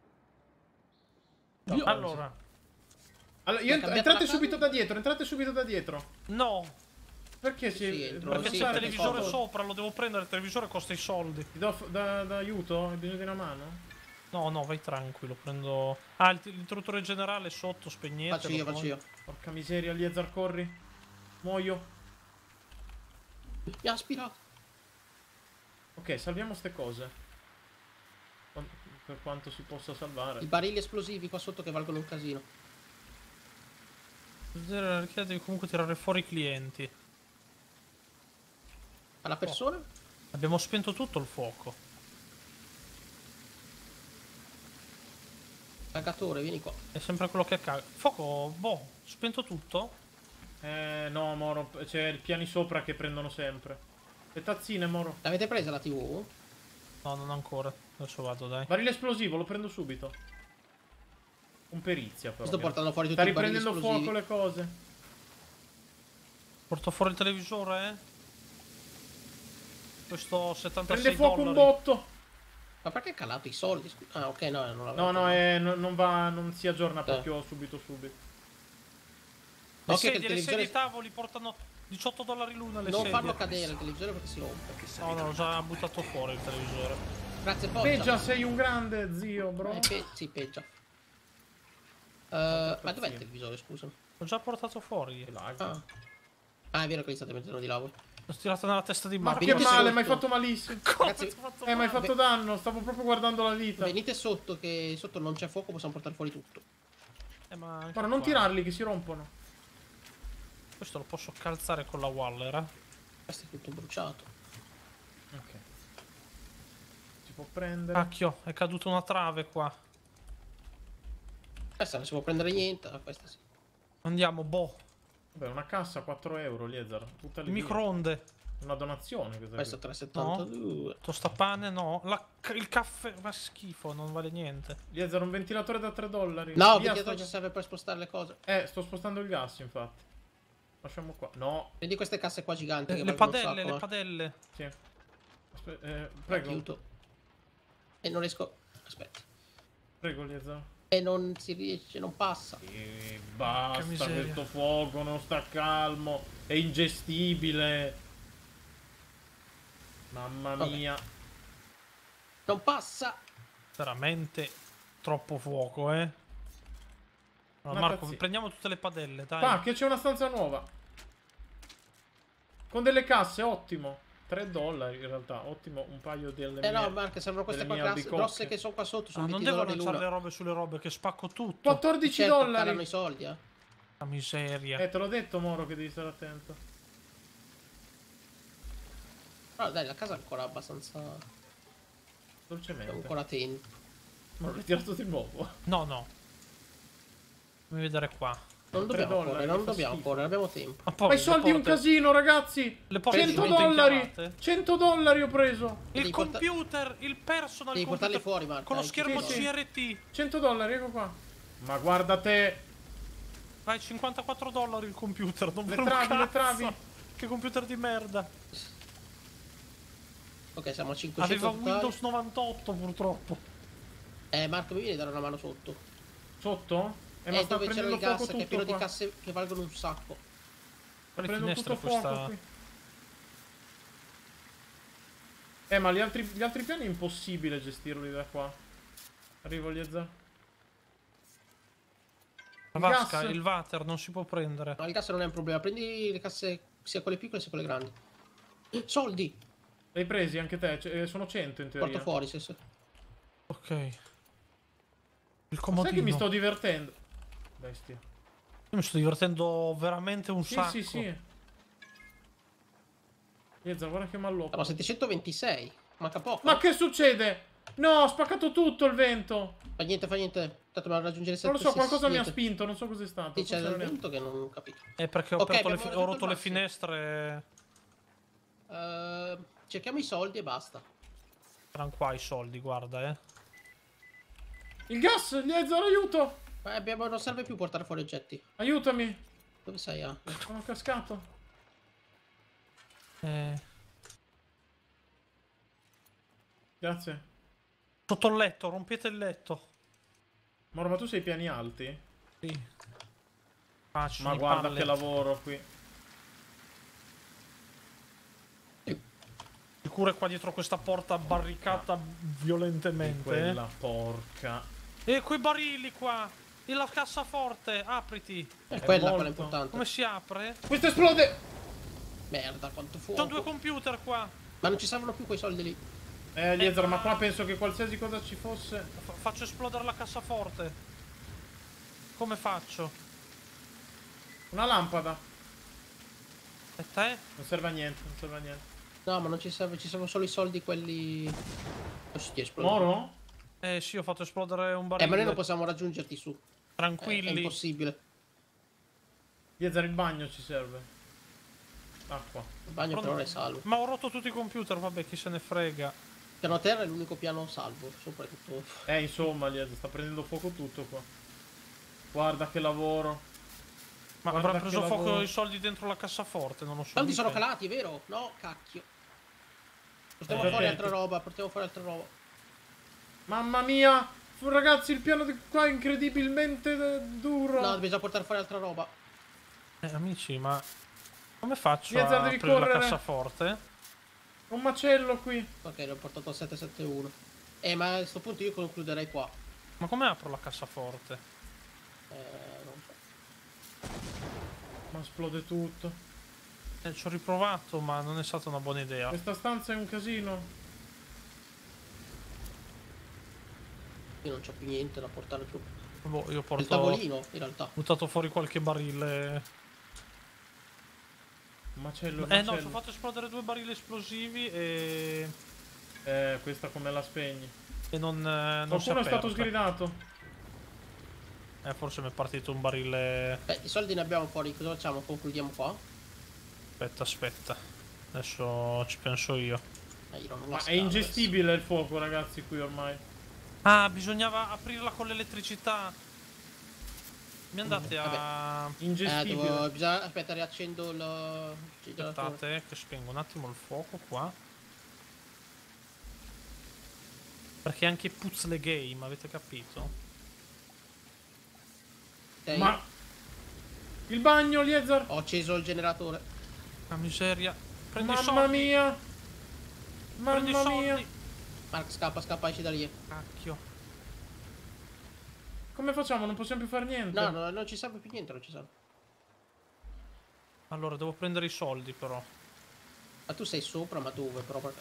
No, anzi. Allora, Allora, io Hai ent- cambiato entrate la subito camera? da dietro, entrate subito da dietro. no. Perché si... Sì, entro, Perché sì, c'è il perché televisore foto- sopra, lo devo prendere. Il televisore costa i soldi. Ti do f- da, da aiuto? Hai bisogno di una mano? No, no, vai tranquillo. Prendo. Ah, il- l'interruttore generale sotto, spegnete. Faccio io, faccio io. Porca miseria, Liezar, corri. Muoio. Mi ha aspirato. Ok, salviamo ste cose. Quan- Per quanto si possa salvare. I barili esplosivi qua sotto che valgono un casino. Devi comunque tirare fuori i clienti. Alla persona? Abbiamo spento tutto il fuoco. Cagatore, vieni qua. È sempre quello che caga. Fuoco, boh, spento tutto? Eh, no, Moro. C'è i piani sopra che prendono sempre. Le tazzine, Moro. L'avete presa la tivù? No, non ancora. Adesso vado, dai. Barile esplosivo, lo prendo subito. Con perizia, però. Sto mi- portando fuori tutti Sta i barili riprendendo esplosivi. fuoco le cose. Porto fuori il televisore, eh? Questo settantasei Prende fuoco dollari. un botto. Ma perché è calato i soldi? scu- Ah, ok, no, non l'avevo. No, no, è- no- non va, non si aggiorna Eh. proprio subito subito. Le Ok, che il sedie, le televisore- sedie e i tavoli portano diciotto dollari l'una le Non sedie. farlo cadere il televisore perché si rompe. Perché sei No, no, ho ritornato. già buttato fuori il televisore. Grazie, Poggia. Peggia, sei un grande zio, bro. Eh, pe- sì, peggia. Uh, ma dov'è il televisore, scusa? L'ho già portato fuori. Lag. Ah. Ah, è vero che li state mettendo di là voi. L'ho tirato nella testa di Ma Marco. che venite male, sotto. mi hai fatto malissimo. Come Ragazzi, ti ho fatto Eh, mi hai male? fatto danno, stavo proprio guardando la vita. Venite sotto, che sotto non c'è fuoco, possiamo portare fuori tutto. Eh, ma anche Guarda, non qua. tirarli che si rompono. Questo lo posso calzare con la Waller, eh? Questo è tutto bruciato. Ok. Si può prendere. Cacchio, è caduta una trave qua. Questa non si può prendere niente. Ah, questa sì. Andiamo, boh. Vabbè, una cassa quattro euro, Liezar. Buttali Il via. microonde. Una donazione questa Questo qui. tre settantadue. Tostapane no. La- il caffè fa schifo, non vale niente. Liezar, un ventilatore da tre dollari. No, il Via, ventilatore sto- ci serve per spostare le cose. Eh, sto spostando il gas, infatti. Lasciamo qua. No. Vedi queste casse qua giganti Eh, che le valgono un padelle, sacco, le eh. padelle. Sì. Aspe- eh, prego. Aiuto. E non riesco. Aspetta. Prego, Liezar. E non si riesce, non passa. E basta, miseria. questo fuoco non sta calmo. È ingestibile. Mamma Vabbè. mia. Non passa. Veramente troppo fuoco, eh. Allora, Una Marco, tazzina. prendiamo tutte le padelle, dai. Ah, che c'è una stanza nuova. Con delle casse, ottimo. tre dollari in realtà, ottimo. Un paio delle Eh mie... no, Marco, sembrano queste delle qua mie grosse, albicocche. grosse che sono qua sotto. Ah, Sono non venti devo dollari lanciare le l'una. robe sulle robe che spacco tutto. quattordici Certo, dollari. calano i soldi, eh. La miseria. Eh, te l'ho detto, Moro, che devi stare attento. Però dai, la casa è ancora abbastanza. È Dolcemente. ancora tempo. Ma l'ho ritirato di nuovo. No, no. Fammi vedere qua. Non tre dobbiamo dollari, correre, non fa dobbiamo schifo. correre, abbiamo tempo. Ma poi Ma i le soldi è un porte- casino, ragazzi. Le porte cento cento diventano dollari. inchiavate. cento dollari ho preso. Il Devi porta- computer, il personal Devi computer portarli fuori, Marco. con lo dai, schermo Sì, sì. C R T. cento dollari, ecco qua. Ma guarda te. Vai, cinquantaquattro dollari il computer, non Le vale un travi, le cazzo. travi. Che computer di merda. Ok, siamo a cinquecento Aveva totali. Windows novantotto purtroppo. Eh, Marco, mi vieni a dare una mano sotto. Sotto? Eh, ma Eh, sta dove c'era prendendo il gas, fuoco che è tutto pieno di qua. casse che valgono un sacco. Sta Quale prendendo finestra tutto è fuoco questa? qui. Eh, ma gli altri, gli altri piani è impossibile gestirli da qua. Arrivo, Liezza. La Il vasca, gas? il water non si può prendere. No, il gas non è un problema. Prendi le casse sia quelle piccole sia quelle grandi. Soldi! L'hai presi anche te? Cioè, eh, sono cento in teoria. Porto fuori, sì, sì. Ok. Il Sai comodino. che mi sto divertendo? Bestia. Io mi sto divertendo veramente un Sì, sacco. sì, sì. Liezza, guarda che mallopo. Siamo a settecentoventisei. Manca poco. Ma che succede? No, ho spaccato tutto il vento. Fa niente, fa niente. Tanto dobbiamo raggiungere Non lo so, qualcosa mi ha niente. spinto, non so cos'è stato. Sì, c'è Forse del non è- vento che non ho capito. È perché ho, Ok, aperto le abbiamo fi- ho raggiunto rotto il le massimo. finestre. Eh, cerchiamo i soldi e basta. Erano qua i soldi, guarda, eh. Il gas, Liezza, aiuto. Eh, abbiamo- non serve più portare fuori oggetti. Aiutami. Dove sei? Ah? Sono cascato. Eh, Grazie. Sotto il letto, rompete il letto. Moro, ma tu sei piani alti? Sì. Ah, ci sono Ma i guarda pallet. che lavoro qui. Sicuro è qua dietro questa porta barricata violentemente. Quella porca. Eh. E quei barili qua. E la cassaforte, apriti. È quella molto. quella importante. Come si apre? Questo esplode! Merda, quanto Ci sono due fuoco. computer qua. Ma non ci servono più quei soldi lì. Eh, Liezza, ma qua penso che qualsiasi cosa ci fosse... Fa- faccio esplodere la cassaforte. Come faccio? Una lampada. E te? Non serve a niente, non serve a niente. No, ma non ci serve, ci servono solo i soldi quelli. Non si esplode. Moro? Eh sì, ho fatto esplodere un Eh, barile. ma noi non possiamo raggiungerti su. È, è Tranquilli. impossibile. Liezza, il bagno ci serve. Acqua. Il bagno Pronto? per ora è salvo. Ma ho rotto tutti i computer, vabbè, chi se ne frega. Piano terra è l'unico piano salvo. Soprattutto. Eh, insomma, Liezza, sta prendendo fuoco tutto qua. Guarda che lavoro. Ma Guarda avrà che preso fuoco lavoro. i soldi dentro la cassaforte, non lo so. Soldi mica. sono calati, vero? No, cacchio. Portiamo Eh, fuori perché? altra roba, portiamo fuori altra roba. Mamma mia! Fu- Ragazzi, il piano di qua è incredibilmente eh, duro. No, bisogna portare fuori altra roba. Eh, amici, ma come faccio Liezza, a devi aprire la correre. cassaforte? Un macello qui. Ok, l'ho portato a settecentosettantuno. Eh, ma a questo punto io concluderei qua. Ma come apro la cassaforte? Eh, non so. Ma esplode tutto. Eh, ci ho riprovato, ma non è stata una buona idea. Questa stanza è un casino. Io non c'ho più niente da portare giù. Boh, io Il porto... tavolino, in realtà. Ho buttato fuori qualche barile. Macello, Eh no, macello. ci ho fatto esplodere due barili esplosivi e... Eh, questa come la spegni? E non, eh, non si Qualcuno è stato aperta. sgridato. Eh, forse mi è partito un barile... Beh, i soldi ne abbiamo fuori, cosa facciamo? Concludiamo qua? Aspetta, aspetta. Adesso ci penso io. Eh, io non ho Ma la è scala ingestibile il fuoco, ragazzi, qui ormai. Ah, bisognava aprirla con l'elettricità. Mi andate Vabbè. a... adesso. Eh, Ingestibile. devo... bisogna... Aspetta, riaccendo il... generatore. Aspettate che spengo un attimo il fuoco qua. Perché anche puzzle game, avete capito? Ok. Ma... Il bagno, Liezar! Ho acceso il generatore. La miseria. Prendi i Mamma soldi. mia! Prendi i Mamma soldi. mia! Mark, scappa, scappa, esci da lì. Cacchio. Come facciamo? Non possiamo più fare niente. No, no, non ci serve più niente, non ci serve. Allora, devo prendere i soldi però. Ma tu sei sopra, ma dove? Però perché?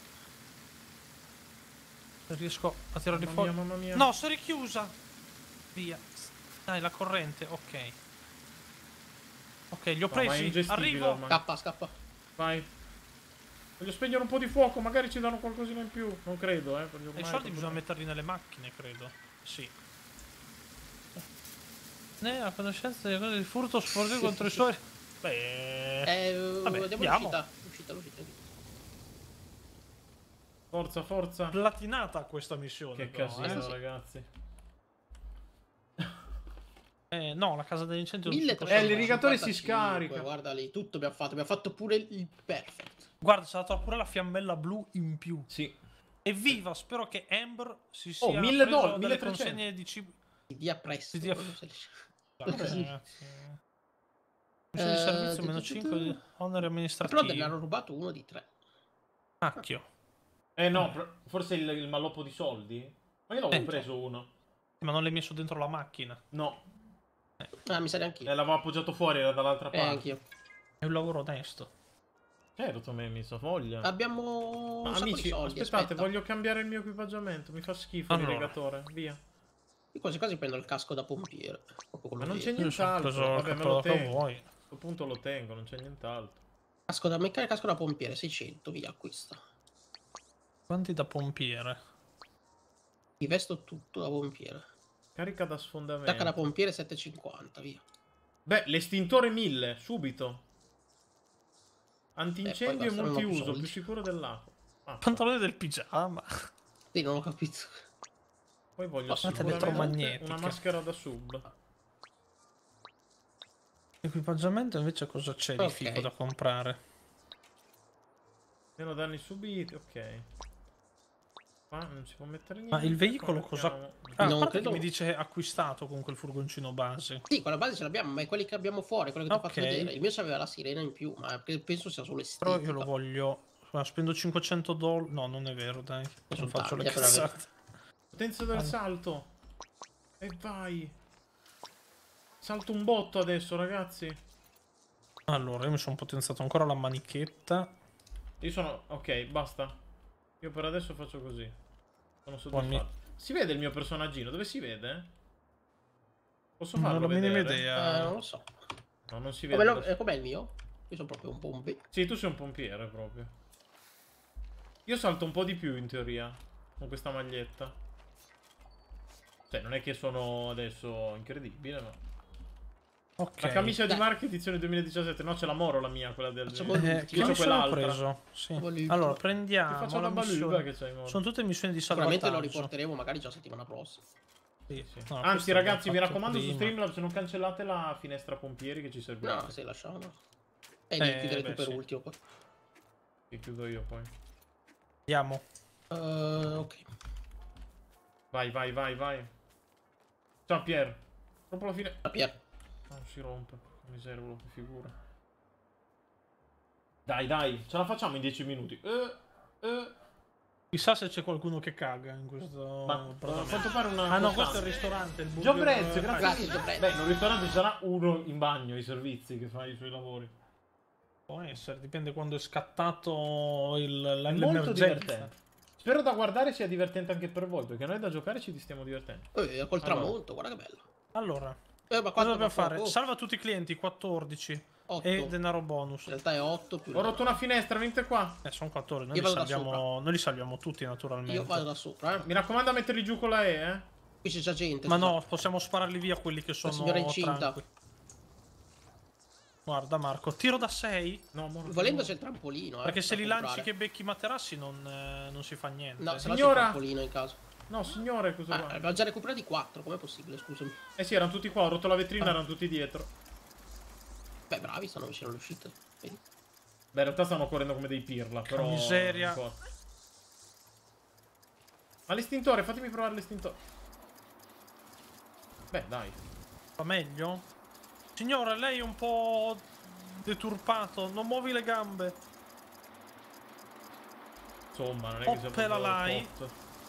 Se riesco a tirarli Mamma fuori. mia, mamma mia. No, si è richiusa. Via. Dai, la corrente, ok. Ok, li ho No, ma è presi. ingestibile Arrivo. ormai. Scappa, scappa. Vai. Voglio spegnere un po' di fuoco, magari ci danno qualcosina in più. Non credo, eh. perché E ormai i è soldi proprio- bisogna metterli nelle macchine, credo. Sì. Ne ha conoscenza di cose di furto sportivo contro i suoi. Beh. Eh, Vabbè, vediamo andiamo. l'uscita. L'uscita, l'uscita. Forza, forza. Platinata questa missione. Che però, casino, eh, sì. ragazzi. Eh, no, la casa dell'incendio non si può Eh, salvare. l'irrigatore si cinquantacinque, scarica. Guarda lì, tutto abbiamo fatto. Abbiamo fatto pure il perfect. Guarda, c'è stata pure la fiammella blu in più. Sì. Evviva, spero che Amber si sia Oh, mille preso dollari, delle milletrecento. consegne di cibo. Ti dia presto. Ti dia- non se li- Vabbè, Sì. ragazzi. Missione di Eh, servizio tu- meno tu- tu- cinque di oneri Però amministrativi. ne hanno rubato uno di tre. Cacchio. Eh no, pro- forse il, il malloppo di soldi? Ma io l'avevo Eh. preso uno. Ma non l'hai messo dentro la macchina. No, Ah, mi sa neanch'io. eh, l'avevo appoggiato fuori, era dall'altra Eh, parte. anch'io. È un lavoro onesto. Certo, me mi so voglia. Abbiamo Ma un sacco amici, di soldi. aspettate, aspetta. voglio cambiare il mio equipaggiamento. Mi fa schifo Allora. l'irrigatore. Via. Io quasi quasi prendo il casco da pompiere. Proprio quello Ma non lì. c'è Io sono nient'altro. preso il Vabbè, me cappello lo che tengo. A vuoi. questo punto lo tengo, non c'è nient'altro. Casco da meccanica, casco da pompiere, seicento, via, acquista. Quanti da pompiere? Mi vesto tutto da pompiere. Carica da sfondamento. Tacca da pompiere settecentocinquanta, via. Beh, l'estintore mille, subito. Antincendio Eh, e poi bastano multiuso, più soldi. più sicuro dell'acqua. Ah, Pantalone del pigiama. Sì, non ho capito. poi voglio Guardate, sicuramente elettromagnetica. una maschera da sub. Equipaggiamento invece cosa c'è di Ok. figo da comprare? Meno danni subiti, ok. Qua non si può mettere niente. Ma il veicolo qua cosa... mettiamo- Ah, Non a parte credo- che mi dice acquistato con quel furgoncino base. Sì, quella base ce l'abbiamo, ma è quelli che abbiamo fuori, quello che ti ho fatto Ok. vedere. Il mio c'aveva la sirena in più, ma penso sia solo estetica. Però io lo voglio... Ma spendo cinquecento dollari... No, non è vero, dai. Adesso Sono faccio le tanti, eh, però è vero. cazzate. Potenza del Ah, no. salto. E vai. Salto un botto adesso, ragazzi. Allora, io mi sono potenziato ancora la manichetta. Io sono... Ok, basta. Io per adesso faccio così. Sono Buoni. soddisfatto. Si vede il mio personaggino? Dove si vede? Posso Non ho farlo la minima vedere? idea. Eh, non lo so. No, non si vede. Com'è, lo- adesso. eh, com'è il mio? Io sono proprio un bombe. Sì, tu sei un pompiere proprio. Io salto un po' di più in teoria con questa maglietta. Cioè, non è che sono adesso incredibile, ma... Ok. La camicia di Dai. Mark edizione duemiladiciassette. No, c'è la Moro la mia, quella del... Facciamo- Eh, che Io c'ho mi sono quell'altra. preso? Sì. Voglio- Allora, Ti prendiamo faccio la la baluba missione. che c'hai Moro. Sono tutte missioni di Sicuramente lo salvataggio. riporteremo magari già settimana prossima. Sì. Sì. No, Anzi, questo ragazzi, mi l'abbiamo raccomando fatto su prima. Streamlabs non cancellate la finestra pompieri che ci servirà. No, se lasciamo. E Eh, devi chiudere beh, tu per sì. ultimo poi. Che chiudo io poi. Andiamo. Eh, ok. Vai, vai, vai, vai. Ciao Pier. Proprio la fine... La Pier. Non si rompe. Miseria, che figura. Dai, dai, ce la facciamo in dieci minuti. Eh, eh. Chissà se c'è qualcuno che caga in questo Ma a appartamento. quanto pare una... Ah no, costante. questo è il ristorante, il burger. Gio Brezio, grazie. Grazie, Gio Brezio. Beh, in un ristorante ci sarà uno in bagno, i servizi, che fa i suoi lavori. Può essere, dipende quando è scattato il, la- È molto l'emergenza. divertente. Spero da guardare sia divertente anche per voi, perché noi da giocare ci stiamo divertendo. Eh, col Allora. tramonto, guarda che bello. Allora, Eh, ma cosa quanto dobbiamo fa fare? fuoco? Salva tutti i clienti, quattordici. otto. e denaro bonus. In realtà è otto più... Ho rotto una finestra, venite qua. Eh, sono quattordici, noi Io li, vado da salviamo, noi li salviamo tutti naturalmente. Io vado da sopra, eh. Mi raccomando a metterli giù con la E, eh. Qui c'è già gente. Ma scusa. no, possiamo spararli via quelli che sono signora incinta. tranqui. Guarda Marco, tiro da sei. No, morto. Volendo c'è il trampolino, eh. Perché se da li comprare. lanci che becchi materassi non, eh, non si fa niente. No, se no c'è il Signora! trampolino in caso. No, signore, cosa Ah, va? abbiamo già recuperato quattro, com'è possibile, scusami. Eh sì, erano tutti qua, ho rotto la vetrina, Ah. erano tutti dietro. Beh, bravi, stanno vicino all'uscita. Vedi? Beh, in realtà stanno correndo come dei pirla, però... miseria. non importa. Ma l'estintore, fatemi provare l'estintore. Beh, dai. Va meglio? Signora, lei è un po' deturpato, non muovi le gambe. Insomma, non è che sia Oppela proprio lai. top.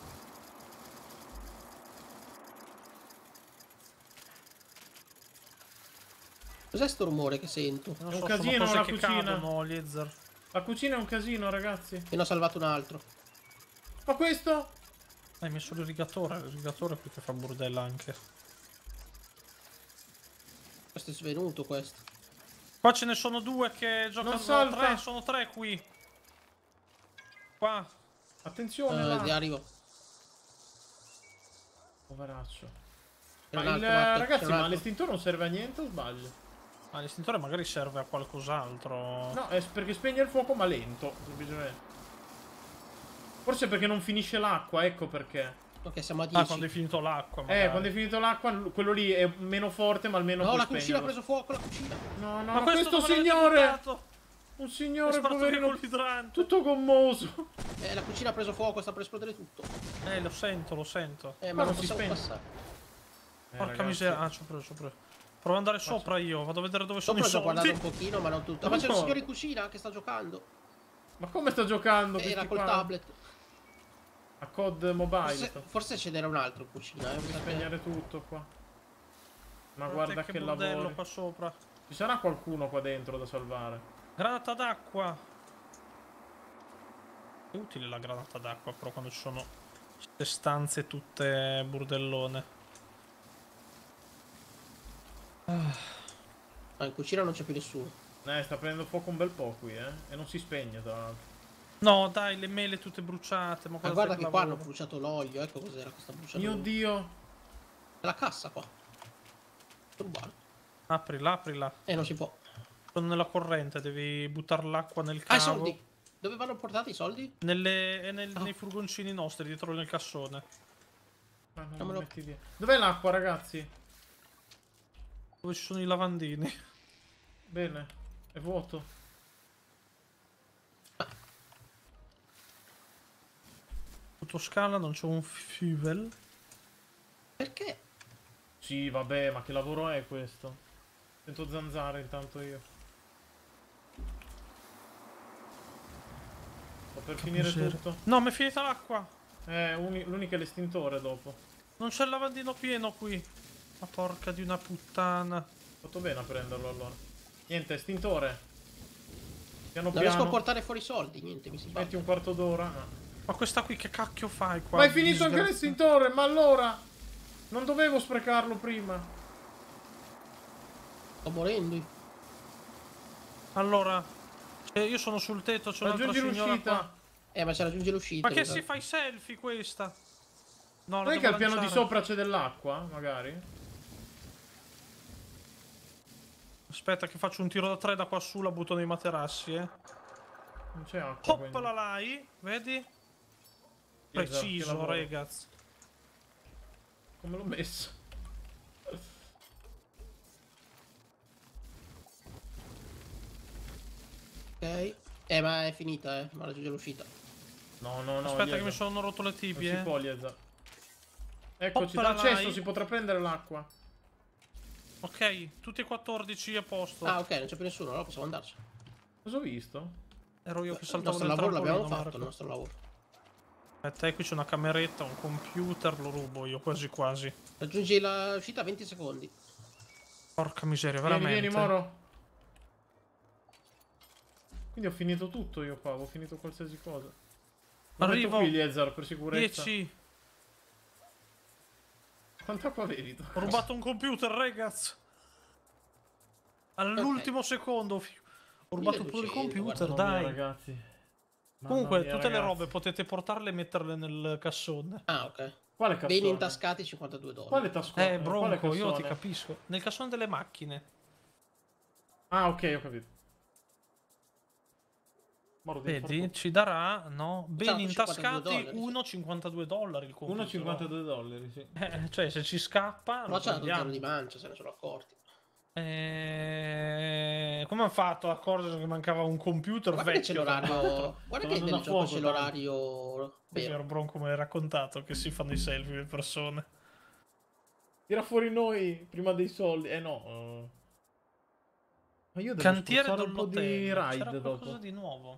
Cos'è sto rumore che sento? Non È un so, casino sono cose la che cucina. cadono, Liezer. La cucina è un casino, ragazzi. E ne ho salvato un altro. Ma questo? Hai messo l'irrigatore, l'irrigatore qui che fa burdella anche. Questo è svenuto, questo. Qua ce ne sono due che giocano, Non salta. tre, sono tre qui. Qua. Attenzione, Eh, là. ti arrivo. Poveraccio. C'è Ma un il, altro, Matte, ragazzi, c'è un ma altro. l'estintore non serve a niente o sbaglio? Ma l'estintore magari serve a qualcos'altro. No, è perché spegne il fuoco ma lento, semplicemente. Forse perché non finisce l'acqua, ecco perché. Ok, siamo a Ah, dieci. quando è finito l'acqua. Eh, magari. quando è finito l'acqua, quello lì è meno forte ma almeno No, puoi la cucina ha spegnerlo. preso fuoco, la cucina. No, no, Ma questo, questo dove l'avete signore! buttato? Un È signore sparato via poverino col idrante. tutto commoso. Eh, la cucina ha preso fuoco, sta per esplodere tutto. Eh, lo sento, lo sento. Eh, Ma ma non non si possiamo spegne. passare. Eh, Porca ragazzi. miseria. Ah, ci ho preso, ci ho preso. Provo ad andare sopra io, vado a vedere dove Sopra sono ho i guardato soldi. un pochino, ma non tutto. Ma c'è un signore in cucina che sta giocando. Ma come sta giocando? Era questi col qua? tablet. A C O D Mobile. Forse, sta- forse ce n'era un altro in cucina. Eh. mi Devi sa che- spegnere tutto qua. Ma Guarda guarda che, che bordello lavoro. qua sopra. Ci sarà qualcuno qua dentro da salvare? Granata d'acqua. È utile la granata d'acqua però quando ci sono queste stanze tutte burdellone. Ah, in cucina non c'è più nessuno. Eh, sta prendendo fuoco un bel po' qui, eh. E non si spegne, tra l'altro. No, dai, le mele tutte bruciate. Ma Ma guarda che che qua hanno lavoro. bruciato l'olio. Ecco cos'era questa bruciatura. Mio Dio. È la cassa qua. Rubare. Aprila, aprila. Eh, non si può. Sono nella corrente, devi buttare l'acqua nel Ah, i cavo. soldi. Dove vanno portati i soldi? Nelle, e nel- Ah. nei furgoncini nostri, dietro nel cassone. Ma non Fammelo- lo metti via. Dov'è l'acqua, ragazzi? Dove ci sono i lavandini. Bene. È vuoto. Autoscala, non c'è un fuel. Perché? Sì, vabbè, ma che lavoro è questo? Sento zanzare intanto io. Sto per finire miseria. tutto. No, mi è finita l'acqua. Eh, uni- l'unico è l'estintore dopo. Non c'è il lavandino pieno qui. Ma porca di una puttana. Fatto bene a prenderlo allora. Niente, estintore. Piano Non riesco a piano. portare fuori i soldi. Niente, mi si fa. Metti un quarto d'ora. No. Ma questa qui che cacchio fai qua? Ma hai finito anche Disgrazia- l'estintore, ma allora? Non dovevo sprecarlo prima. Sto morendo. Allora, eh, io sono sul tetto, c'è un'altra Raggiungi signora l'uscita. qua. Eh, ma ci raggiunge l'uscita. Ma che mi sa. si fa i selfie questa? No, la Non è che devo al piano di lanciare. sopra c'è dell'acqua, magari? Aspetta che faccio un tiro da tre da qua su, la butto nei materassi, eh. Non c'è acqua. Hop la lai, vedi? Esatto, che Preciso, lavoro. ragazzi. Come l'ho messo? Ok. Eh, ma è finita, eh. Ma raggiunge l'uscita. No, no, no. Aspetta che Liesa. mi sono rotto le Non tibie, si eh. può, Liesa. Eccoci, Hoppala dal cesso lai. si potrà prendere l'acqua. Ok, tutti e quattordici a posto. Ah, ok, non c'è più nessuno. Allora possiamo andarci. Cosa ho visto? Ero io che Il saltavo nostro nel lavoro l'abbiamo trampolino, fatto, il Marco. nostro lavoro. Aspetta, eh, qui c'è una cameretta, un computer, lo rubo io, quasi quasi. Raggiungi l'uscita a venti secondi. Porca miseria, Vieni, veramente. vieni, Moro. Quindi ho finito tutto io qua, ho finito qualsiasi cosa. Lo Arrivo. metto qui, Liezar, per sicurezza. dieci. Quanta acqua avevi tu? Ho rubato un computer, ragazzi. All'ultimo okay. secondo. Ho rubato pure il computer, dai. Mia, ragazzi. Mamma Comunque, mia, tutte ragazzi. le robe potete portarle e metterle nel cassone. Ah, ok. Quale cassone? Beni intascati cinquantadue dollari. Quale tascone? Eh, Bronco, Quale io ti capisco. Nel cassone delle macchine. Ah, ok, ho capito. Vedi, ci darà, no? Beni intascati uno virgola cinquantadue dollari il computer. uno virgola cinquantadue dollari, sì. Eh, cioè, se ci scappa... Ma c'era zero di mancia, se ne sono accorti. Eh... Come hanno fatto a accorgersi che mancava un computer guarda vecchio? Che l'orario... Guarda che nel gioco c'è l'orario... Vero, Bronco me l'hai raccontato che si fanno i selfie le persone. Tira fuori noi prima dei soldi. Eh no. Uh... Ma io devo Cantiere un po' di c'era ride qualcosa dopo. di nuovo.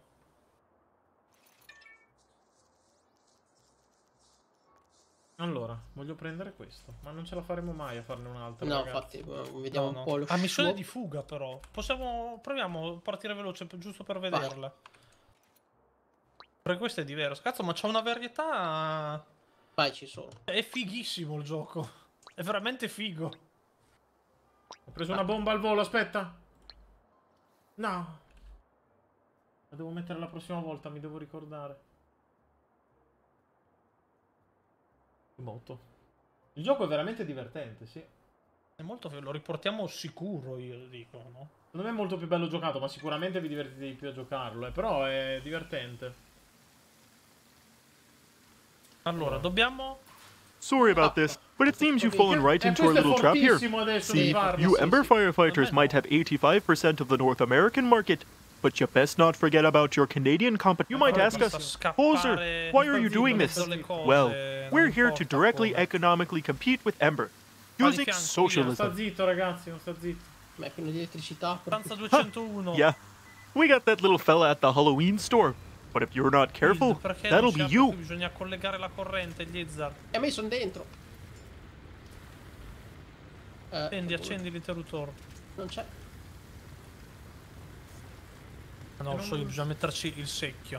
Allora, voglio prendere questo, ma non ce la faremo mai a farne un'altra. No, ragazzi. infatti, vediamo no, no. un po' lo Ah, missione di fuga però. Possiamo, proviamo a partire veloce giusto per vederla. Vai. Perché questo è diverso. Cazzo, ma c'ha una varietà... Vai, ci sono. È fighissimo il gioco. È veramente figo. Ho preso ah. una bomba al volo, aspetta. No. La devo mettere la prossima volta, mi devo ricordare. Moto. Il gioco è veramente divertente, sì. È molto figo, lo riportiamo sicuro, io dico, no? Non è molto più bello giocato, ma sicuramente vi divertite di più a giocarlo, eh. Però è divertente. Allora, dobbiamo... Sorry about this, but it seems you've fallen right into our little trap here. See, you Ember firefighters might have eighty-five percent of the North American market, but you best not forget about your Canadian competition. You might ask us, Poser, why are you doing this? Well, we're here to directly economically compete with Ember, using socialism. Sta zitto, ragazzi, non sta zitto. Ma è pieno di elettricità. Stanza duecentouno. Yeah, we got that little fella at the Halloween store. But if you're not careful, that'll be you. Bisogna collegare la corrente, Blizzard. E a me sono dentro. Eh, accendi, accendi l'interruttore. Non c'è. Ah, no, lo so, bisogna metterci il secchio.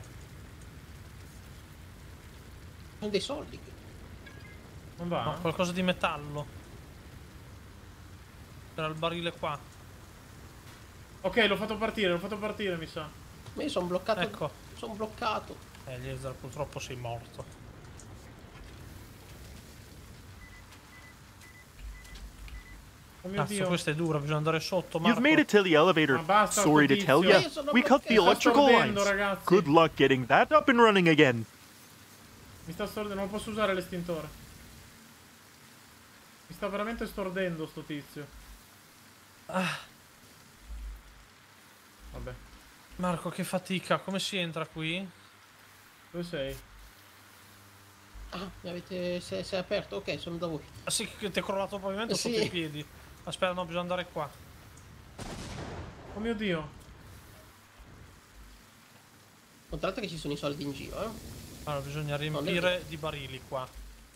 Sono dei soldi. Non va? No, qualcosa di metallo. C'era il barile qua. Ok, l'ho fatto partire, l'ho fatto partire, mi sa. Ma io sono bloccato. Ecco. Sono bloccato. Eh, Blizzard, purtroppo sei morto. Oh mio Cazzo, Dio. questa è dura, bisogna andare sotto, Marco. You've made it to the elevator. Sorry to tell you, we cut the electrical lines. Good luck getting that up and running again. Mi sta stordendo, non posso usare l'estintore. Mi sta veramente stordendo sto tizio. Ah. Vabbè. Marco, che fatica, come si entra qui? Dove sei? Ah, mi avete... sei, sei aperto? Ok, sono da voi. Ah sì, che ti è crollato il pavimento sì. sotto i piedi. Aspetta, no, bisogna andare qua. Oh mio Dio. Contate che ci sono i soldi in giro, eh? Allora, bisogna riempire di barili qua.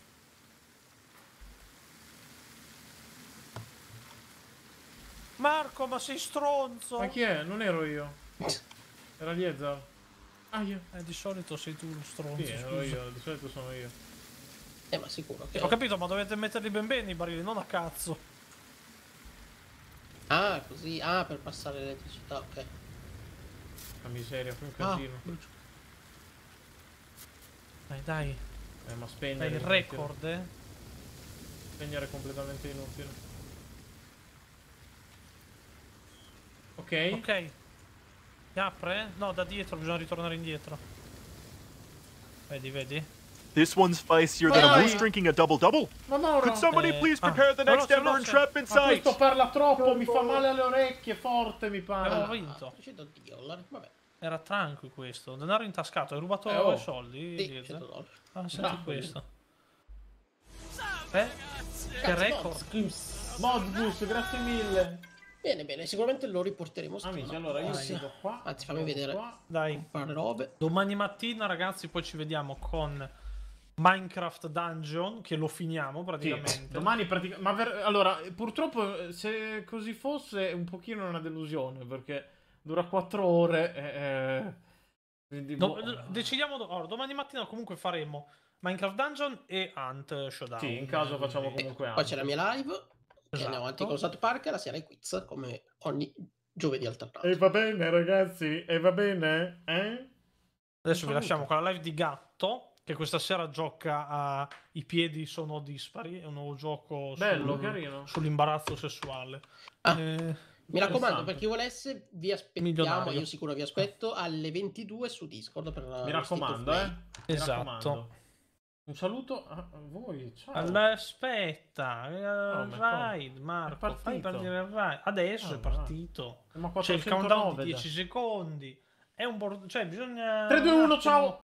Marco, ma sei stronzo! Ma chi è? Non ero io. Era Liezza. Ah, io. Eh, di solito sei tu lo stronzo. Sì, ero io, di solito sono io. Eh, ma sicuro che... Ho capito, ma dovete metterli ben bene i barili, non a cazzo. Ah, così. Ah, per passare l'elettricità, ok. La miseria, più un casino. Ah. Dai, dai. Eh, ma spegnere... Dai, il record, eh. Spegnere è completamente inutile. Ok. Ok. Si apre? No, da dietro, bisogna ritornare indietro. Vedi, vedi? This one's spicier than a moose drinking a double-double. Could somebody eh, please prepare ah, the next no, Ember entrapment Ma site? questo parla troppo, mi fa male alle orecchie, forte mi pare. Abbiamo vinto. cento dollari, vabbè. Era tranqui questo. Denaro intascato, hai rubato eh, oh. i soldi? Sì, cento dollari. Ah, senti Bravo. questo. Eh? Che record? Modbus, grazie mille. Bene, bene, sicuramente lo riporteremo. Amici, allora io sigo qua. Anzi, fammi vedere. Qua. Dai. Fare robe. Domani mattina, ragazzi, poi ci vediamo con Minecraft Dungeon, che lo finiamo praticamente. Sì, domani praticamente... Ma ver... allora, purtroppo, se così fosse, è un pochino una delusione, perché dura quattro ore e... Eh... Quindi, no, boh. Decidiamo... Allora, domani mattina comunque faremo Minecraft Dungeon e Hunt Showdown. Sì, in caso facciamo comunque Poi c'è la mia live. E andiamo avanti con South Park, la sera è quiz, come ogni giovedì alternato. E va bene, ragazzi? E va bene? Eh? Adesso vi lasciamo con la live di Gatto, che questa sera gioca a I piedi sono dispari, è un nuovo gioco Bello, sul- carino. sull'imbarazzo sessuale. Ah. Eh, Mi raccomando, Interessante. per chi volesse, vi aspettiamo, Milionario. io sicuro vi aspetto, alle ventidue su Discord per la Mi lo raccomando, State of eh. Play. Mi Esatto. raccomando. Un saluto a a voi, ciao. Allora, aspetta, eh, Oh, ma ride, è Marco, partito. fai partire il ride. Adesso Ah, è partito. Ma C'è il quattrocentonove countdown di da- dieci secondi. È un bordo, cioè bisogna... tre, due, un uno, attimo- ciao.